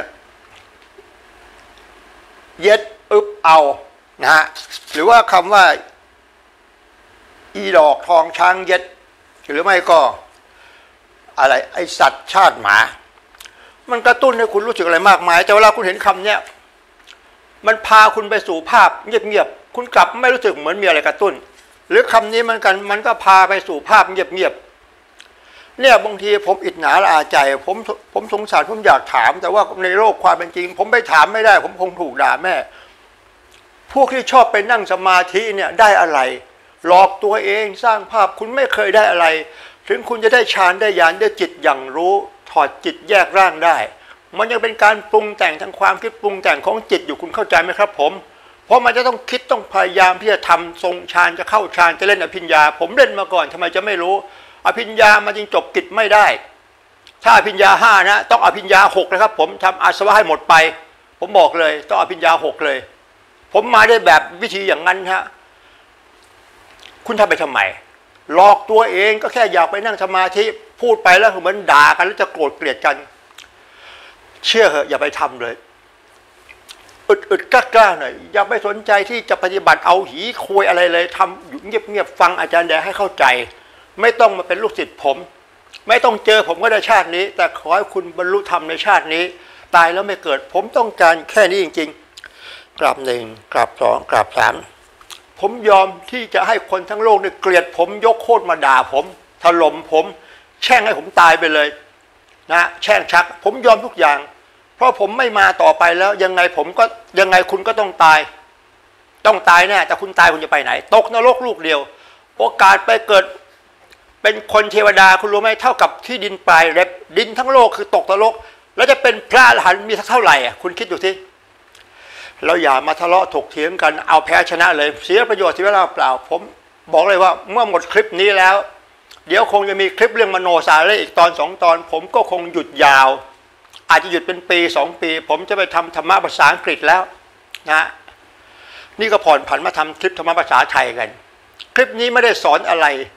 เย็ดอึบเอานะฮะหรือว่าคำว่าอีดอกทองช้างเย็ดหรือไม่ก็อะไรไอสัตว์ชาติหมามันกระตุ้นให้คุณรู้สึกอะไรมากมายแต่เวลาคุณเห็นคำเนี้ยมันพาคุณไปสู่ภาพเงียบๆคุณกลับไม่รู้สึกเหมือนมีอะไรกระตุ้นหรือคำนี้มันกันมันก็พาไปสู่ภาพเงียบๆเนี่ยบางทีผมอิจฉาละอาใจผมผมสงสารผมอยากถามแต่ว่าในโลกความเป็นจริงผมไปถามไม่ได้ผมคงถูกด่าแม่พวกที่ชอบไปนั่งสมาธิเนี่ยได้อะไรหลอกตัวเองสร้างภาพคุณไม่เคยได้อะไรถึงคุณจะได้ฌานได้ญาณได้จิตอย่างรู้ถอดจิตแยกร่างได้มันยังเป็นการปรุงแต่งทางความคิดปรุงแต่งของจิตอยู่คุณเข้าใจไหมครับผมเพราะมันจะต้องคิดต้องพยายามที่จะทำทรงฌานจะเข้าฌานจะเล่นอภิญญาผมเล่นมาก่อนทำไมจะไม่รู้อภิญญามันจึงจบกิจไม่ได้ถ้าอภิญญาห้านะต้องอภิญญาหกนะครับผมทำอาสวะให้หมดไปผมบอกเลยต้องอภิญญาหกเลยผมมาได้แบบวิธีอย่างนั้นฮะคุณทำไปทำไมหลอกตัวเองก็แค่อยากไปนั่งสมาธิพูดไปแล้วเหมือนด่ากันแล้วจะโกรธเกลียดกันเชื่อเหอะอย่าไปทำเลยอึดอึดกล้ากล้าหน่อยอย่าไปสนใจที่จะปฏิบัติเอาหีคุยอะไรเลยทำอยู่เงียบๆฟังอาจารย์แดงให้เข้าใจไม่ต้องมาเป็นลูกศิษย์ผมไม่ต้องเจอผมก็ได้ชาตินี้แต่ขอให้คุณบรรลุธรรมในชาตินี้ตายแล้วไม่เกิดผมต้องการแค่นี้จริงๆกราบหนึ่งกราบสองกราบสามผมยอมที่จะให้คนทั้งโลกเนี่ยเกลียดผมยกโคตรมาด่าผมถล่มผมแช่งให้ผมตายไปเลยนะแช่งชักผมยอมทุกอย่างเพราะผมไม่มาต่อไปแล้วยังไงผมก็ยังไงคุณก็ต้องตายต้องตายแน่แต่คุณตายคุณจะไปไหนตกนรกลูกเดียวโอกาสไปเกิดเป็นคนเทวดาคุณรู้ไหมเท่ากับที่ดินปลายเล็บดินทั้งโลกคือตกนรกแล้วจะเป็นพระอรหันต์มีสักเท่าไหร่อ่ะคุณคิดดูสิเราอย่ามาทะเลาะถกเถียงกันเอาแพ้ชนะเลยเสียประโยชน์ที่เวลาเปล่าผมบอกเลยว่าเมื่อหมดคลิปนี้แล้วเดี๋ยวคงจะมีคลิปเรื่องมโนสาเรอีกตอนสองตอนผมก็คงหยุดยาวอาจจะหยุดเป็นปีสองปีผมจะไปทำธรรมะภาษาอังกฤษแล้วนะนี่ก็ผ่อนผันมาทำคลิปธรรมะภาษาไทยกันคลิปนี้ไม่ได้สอนอะไร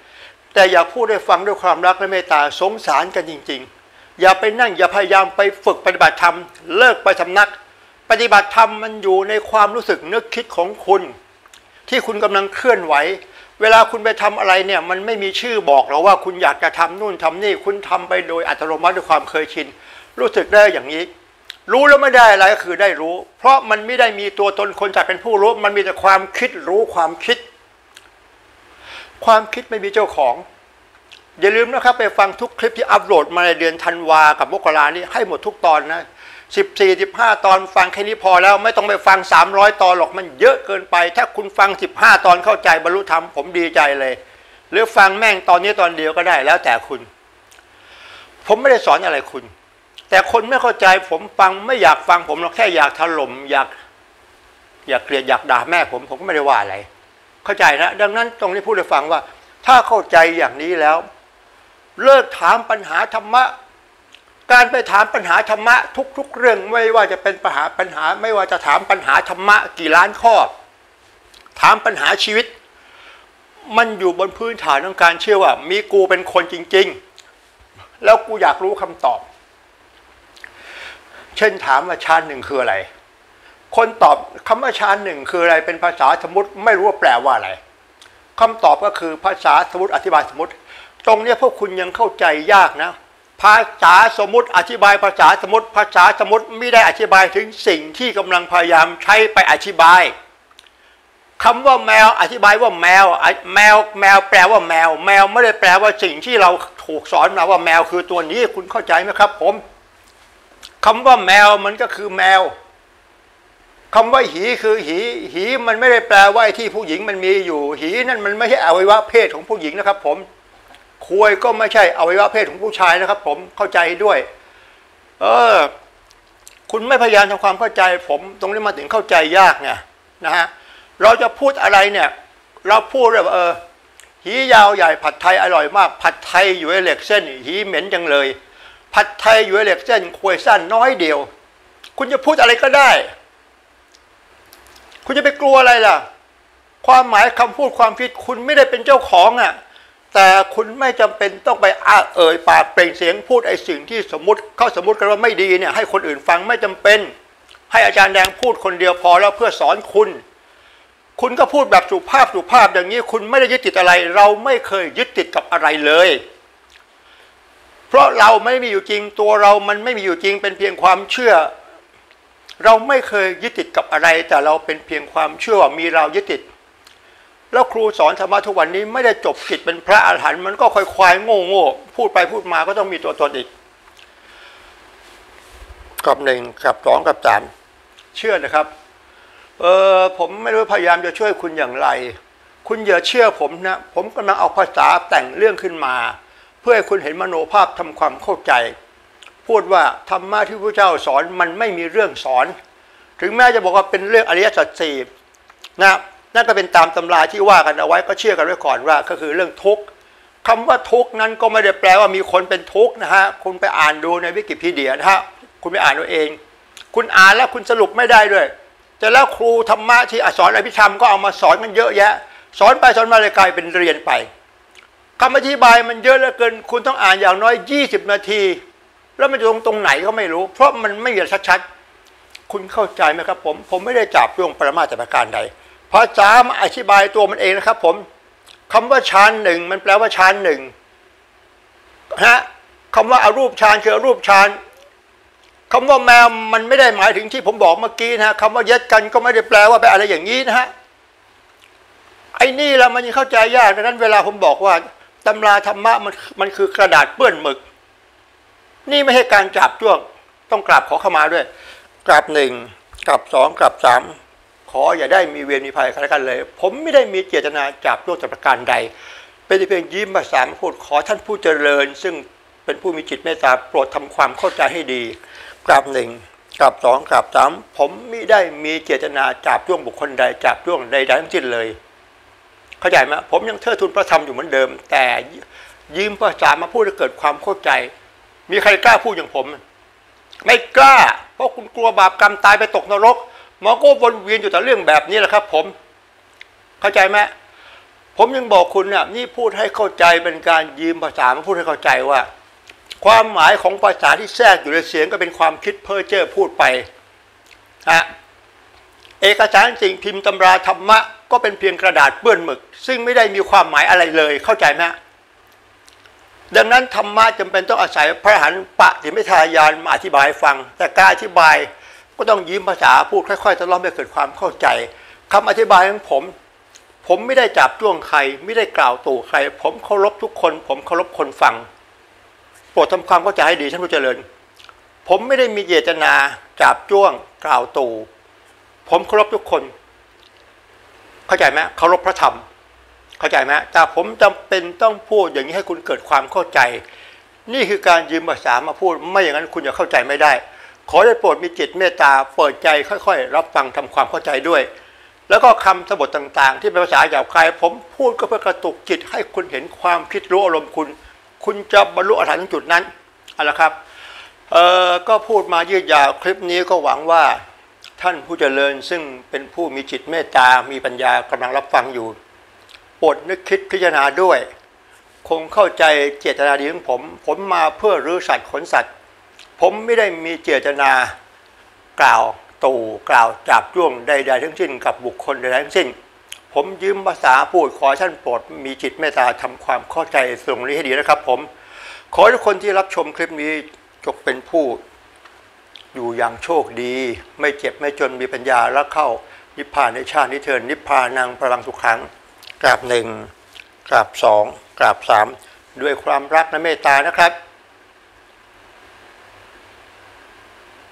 แต่อยากพูดให้ฟังด้วยความรักและเมตตาสงสารกันจริงๆอย่าไปนั่งอย่าพยายามไปฝึกปฏิบัติธรรมเลิกไปสำนักปฏิบัติธรรมมันอยู่ในความรู้สึกนึกคิดของคุณที่คุณกำลังเคลื่อนไหวเวลาคุณไปทำอะไรเนี่ยมันไม่มีชื่อบอกหรอกว่าคุณอยากจะทำนู่นทำนี่คุณทำไปโดยอัตโนมัติด้วยความเคยชินรู้สึกได้อย่างนี้รู้แล้วไม่ได้อะไรก็คือได้รู้เพราะมันไม่ได้มีตัวตนคนจัดเป็นผู้รู้มันมีแต่ความคิดรู้ความคิดความคิดไม่มีเจ้าของอย่าลืมนะครับไปฟังทุกคลิปที่อัปโหลดมาในเดือนธันวากับมกรานี้ให้หมดทุกตอนนะสิบสี่ สิบห้าตอนฟังแค่นี้พอแล้วไม่ต้องไปฟังสามร้อยตอนหรอกมันเยอะเกินไปถ้าคุณฟังสิบห้าตอนเข้าใจบรรลุธรรมผมดีใจเลยหรือฟังแม่งตอนนี้ตอนเดียวก็ได้แล้วแต่คุณผมไม่ได้สอนอะไรคุณแต่คนไม่เข้าใจผมฟังไม่อยากฟังผมหรอกแค่อยากถล่มอยากอยากเกลียดอยากด่าแม่ผมผมก็ไม่ได้ว่าอะไรเข้าใจนะดังนั้นตรงนี้พูดให้ฟังว่าถ้าเข้าใจอย่างนี้แล้วเลิกถามปัญหาธรรมะการไปถามปัญหาธรรมะทุกๆเรื่องไม่ว่าจะเป็นปัญหาปัญหาไม่ว่าจะถามปัญหาธรรมะกี่ล้านข้อถามปัญหาชีวิตมันอยู่บนพื้นฐานของการเชื่อว่ามีกูเป็นคนจริงๆแล้วกูอยากรู้คำตอบเช่นถามว่าฌานหนึ่งคืออะไรคนตอบคำว่าฌานหนึ่งคืออะไรเป็นภาษาสมมติไม่รู้ว่าแปลว่าอะไรคำตอบก็คือภาษาสมมติอธิบายสมมติตรงนี้พวกคุณยังเข้าใจยากนะภาษาสมมติอธิบายภาษาสมมติภาษาสมมติไม่ได้อธิบายถึงสิ่งที่กำลังพยายามใช้ไปอธิบายคำว่าแมวอธิบายว่าแมวแมวแมวแปลว่าแมวแมวไม่ได้แปลว่าสิ่งที่เราถูกสอนมาว่าแมวคือตัวนี้คุณเข้าใจไหมครับผมคำว่าแมวมันก็คือแมวคำว่าหีคือหีหีมันไม่ได้แปลว่าที่ผู้หญิงมันมีอยู่หีนั่นมันไม่ใช่อวัยวะเพศของผู้หญิงนะครับผมควยก็ไม่ใช่อวัยวะเพศของผู้ชายนะครับผมเข้าใจด้วยเออคุณไม่พยายามทำความเข้าใจผมตรงนี้มาถึงเข้าใจยากไงนะฮะเราจะพูดอะไรเนี่ยเราพูดแบบเออหียาวใหญ่ผัดไทยอร่อยมากผัดไทยอยู่ในเหล็กเส้นหีเหม็นจังเลยผัดไทยอยู่ในเหล็กเส้นควยสั้นน้อยเดียวคุณจะพูดอะไรก็ได้คุณจะไปกลัวอะไรล่ะความหมายคำพูดความคิดคุณไม่ได้เป็นเจ้าของอ่ะแต่คุณไม่จำเป็นต้องไปอ้าเอ่ยปากเปล่งเสียงพูดไอ้สิ่งที่สมมติเขาสมมติกันว่าไม่ดีเนี่ยให้คนอื่นฟังไม่จำเป็นให้อาจารย์แดงพูดคนเดียวพอแล้วเพื่อสอนคุณคุณก็พูดแบบสุภาพสุภาพอย่างนี้คุณไม่ได้ยึดติดอะไรเราไม่เคยยึดติดกับอะไรเลยเพราะเราไม่มีอยู่จริงตัวเรามันไม่มีอยู่จริงเป็นเพียงความเชื่อเราไม่เคยยึดติดกับอะไรแต่เราเป็นเพียงความเชื่อว่ามีเรายึดติดแล้วครูสอนธรรมะทุกวันนี้ไม่ได้จบกิจเป็นพระอรหันต์มันก็ค่อยควายโง่โง่พูดไปพูดมาก็ต้องมีตัวตนอีกกับหนึ่งกับสองกับสามเชื่อนะครับเออผมไม่รู้พยายามจะช่วยคุณอย่างไรคุณอย่าเชื่อผมนะผมกำลังเอาภาษาแต่งเรื่องขึ้นมาเพื่อให้คุณเห็นมโนภาพทำความเข้าใจพูดว่าธรรมะที่พระเจ้าสอนมันไม่มีเรื่องสอนถึงแม้จะบอกว่าเป็นเรื่องอริยสัจสี่นะนั่นก็เป็นตามตำราที่ว่ากันเอาไว้ก็เชื่อกันไว้ก่อนว่าก็คือเรื่องทุกข์คำว่าทุกข์นั้นก็ไม่ได้แปลว่ามีคนเป็นทุกข์นะฮะคุณไปอ่านดูในวิกิพีเดียนะฮะคุณไปอ่านเอาเองคุณอ่านแล้วคุณสรุปไม่ได้ด้วยแต่แล้วครูธรรมะที่สอนอภิธรรมก็เอามาสอนมันเยอะแยะสอนไปสอนมาเลยกลายเป็นเรียนไปคำอธิบายมันเยอะเหลือเกินคุณต้องอ่านอย่างน้อยยี่สิบนาทีแล้วมันจะตรงตรงไหนก็ไม่รู้เพราะมันไม่มีชัดๆคุณเข้าใจไหมครับผมผมไม่ได้จับโยงปรมาแต่ประการใดภาษามาอธิบายตัวมันเองนะครับผมคำว่าฌานหนึ่งมันแปลว่าฌานหนึ่งฮะคำว่าอารูปฌานคืออารูปฌานคำว่าแมวมันไม่ได้หมายถึงที่ผมบอกเมื่อกี้นะฮะคำว่าเย็ดกันก็ไม่ได้แปลว่าเป็นอะไรอย่างนี้นะฮะไอ้นี่แหละมันยังเข้าใจยากดังนั้นเวลาผมบอกว่าตำราธรรมะมันมันคือกระดาษเปื้อนหมึกนี่ไม่ใช่การจับจ้วงต้องกราบขอเข้ามาด้วยกราบหนึ่งกราบสองกราบสามขออย่าได้มีเวรมีภัยกันกันเลยผมไม่ได้มีเจตนาจับจ้วงแต่ประการใดเป็นเพียงยิ้มภาษาพูดขอท่านผู้เจริญซึ่งเป็นผู้มีจิตเมตตาโปรดทำความเข้าใจให้ดีกราบหนึ่งกราบสองกราบสามผมไม่ได้มีเจตนาจับจ้วงบุคคลใดจับจ้วงใดๆทั้งสิ้นเลยเข้าใจไหมผมยังเทิดทูนพระธรรมอยู่เหมือนเดิมแต่ยิ้มภาษามาพูดให้เกิดความเข้าใจมีใครกล้าพูดอย่างผมไม่กล้าเพราะคุณกลัวบาปกรรมตายไปตกนรกหมอก็วนเวียนอยู่แต่เรื่องแบบนี้แหละครับผมเข้าใจไหมผผมยังบอกคุณเนี่ยนี่พูดให้เข้าใจเป็นการยืมภาษามาพูดให้เข้าใจว่าความหมายของภาษาที่แทรกอยู่ในเสียงก็เป็นความคิดเพ้อเจ้อพูดไปนะเอกสารสิ่งพิมพ์ตำราธรรมะก็เป็นเพียงกระดาษเปื้อนหมึกซึ่งไม่ได้มีความหมายอะไรเลยเข้าใจไหมดังนั้นธรรมะจำเป็นต้องอาศัยพระอรหันต์ปฏิมิทายานมาอธิบายฟังแต่การอธิบายก็ต้องยืมภาษาพูดค่อยๆตลอดให้เกิดความเข้าใจคำอธิบายของผมผมไม่ได้จับจ้วงใครไม่ได้กล่าวตู่ใครผมเคารพทุกคนผมเคารพคนฟังโปรดทำความเข้าใจให้ดีท่านผู้เจริญผมไม่ได้มีเจตนาจับจ้วงกล่าวตู่ผมเคารพทุกคนเข้าใจไหมเคารพพระธรรมเข้าใจไหมแต่ผมจำเป็นต้องพูดอย่างนี้ให้คุณเกิดความเข้าใจนี่คือการยืมภาษามาพูดไม่อย่างนั้นคุณจะเข้าใจไม่ได้ขอได้โปรดมีจิตเมตตาเปิดใจค่อยๆรับฟังทำความเข้าใจด้วยแล้วก็คำสบทต่างๆที่เป็นภาษาหยาบคายผมพูดก็เพื่อกระตุกจิตให้คุณเห็นความคิดรู้อารมณ์คุณคุณจะบรรลุอรหันต์ถึงจุดนั้นเอาละครับเอ่อก็พูดมายืดยาวคลิปนี้ก็หวังว่าท่านผู้เจริญซึ่งเป็นผู้มีจิตเมตตามีปัญญากำลังรับฟังอยู่โปรดนึกคิดพิจารณาด้วยคงเข้าใจเจตนาดีของผมผมมาเพื่อรื้อสัตว์ขนสัตว์ผมไม่ได้มีเจตนากล่าวตู่กล่าวจับจ้วงใดๆทั้งสิ้นกับบุคคลใดๆทั้งสิ้นผมยืมภาษาพูดขอท่านโปรดมีจิตเมตตาทำความเข้าใจตรงนี้ให้ดีนะครับผมขอให้ทุกคนที่รับชมคลิปนี้จงเป็นผู้อยู่อย่างโชคดีไม่เจ็บไม่จนมีปัญญาและเข้านิพพานในชาตินี้เถิดนิพพานังพลังสุขังกราบหนึ่งกราบสองกราบสามด้วยความรักและเมตตานะครับ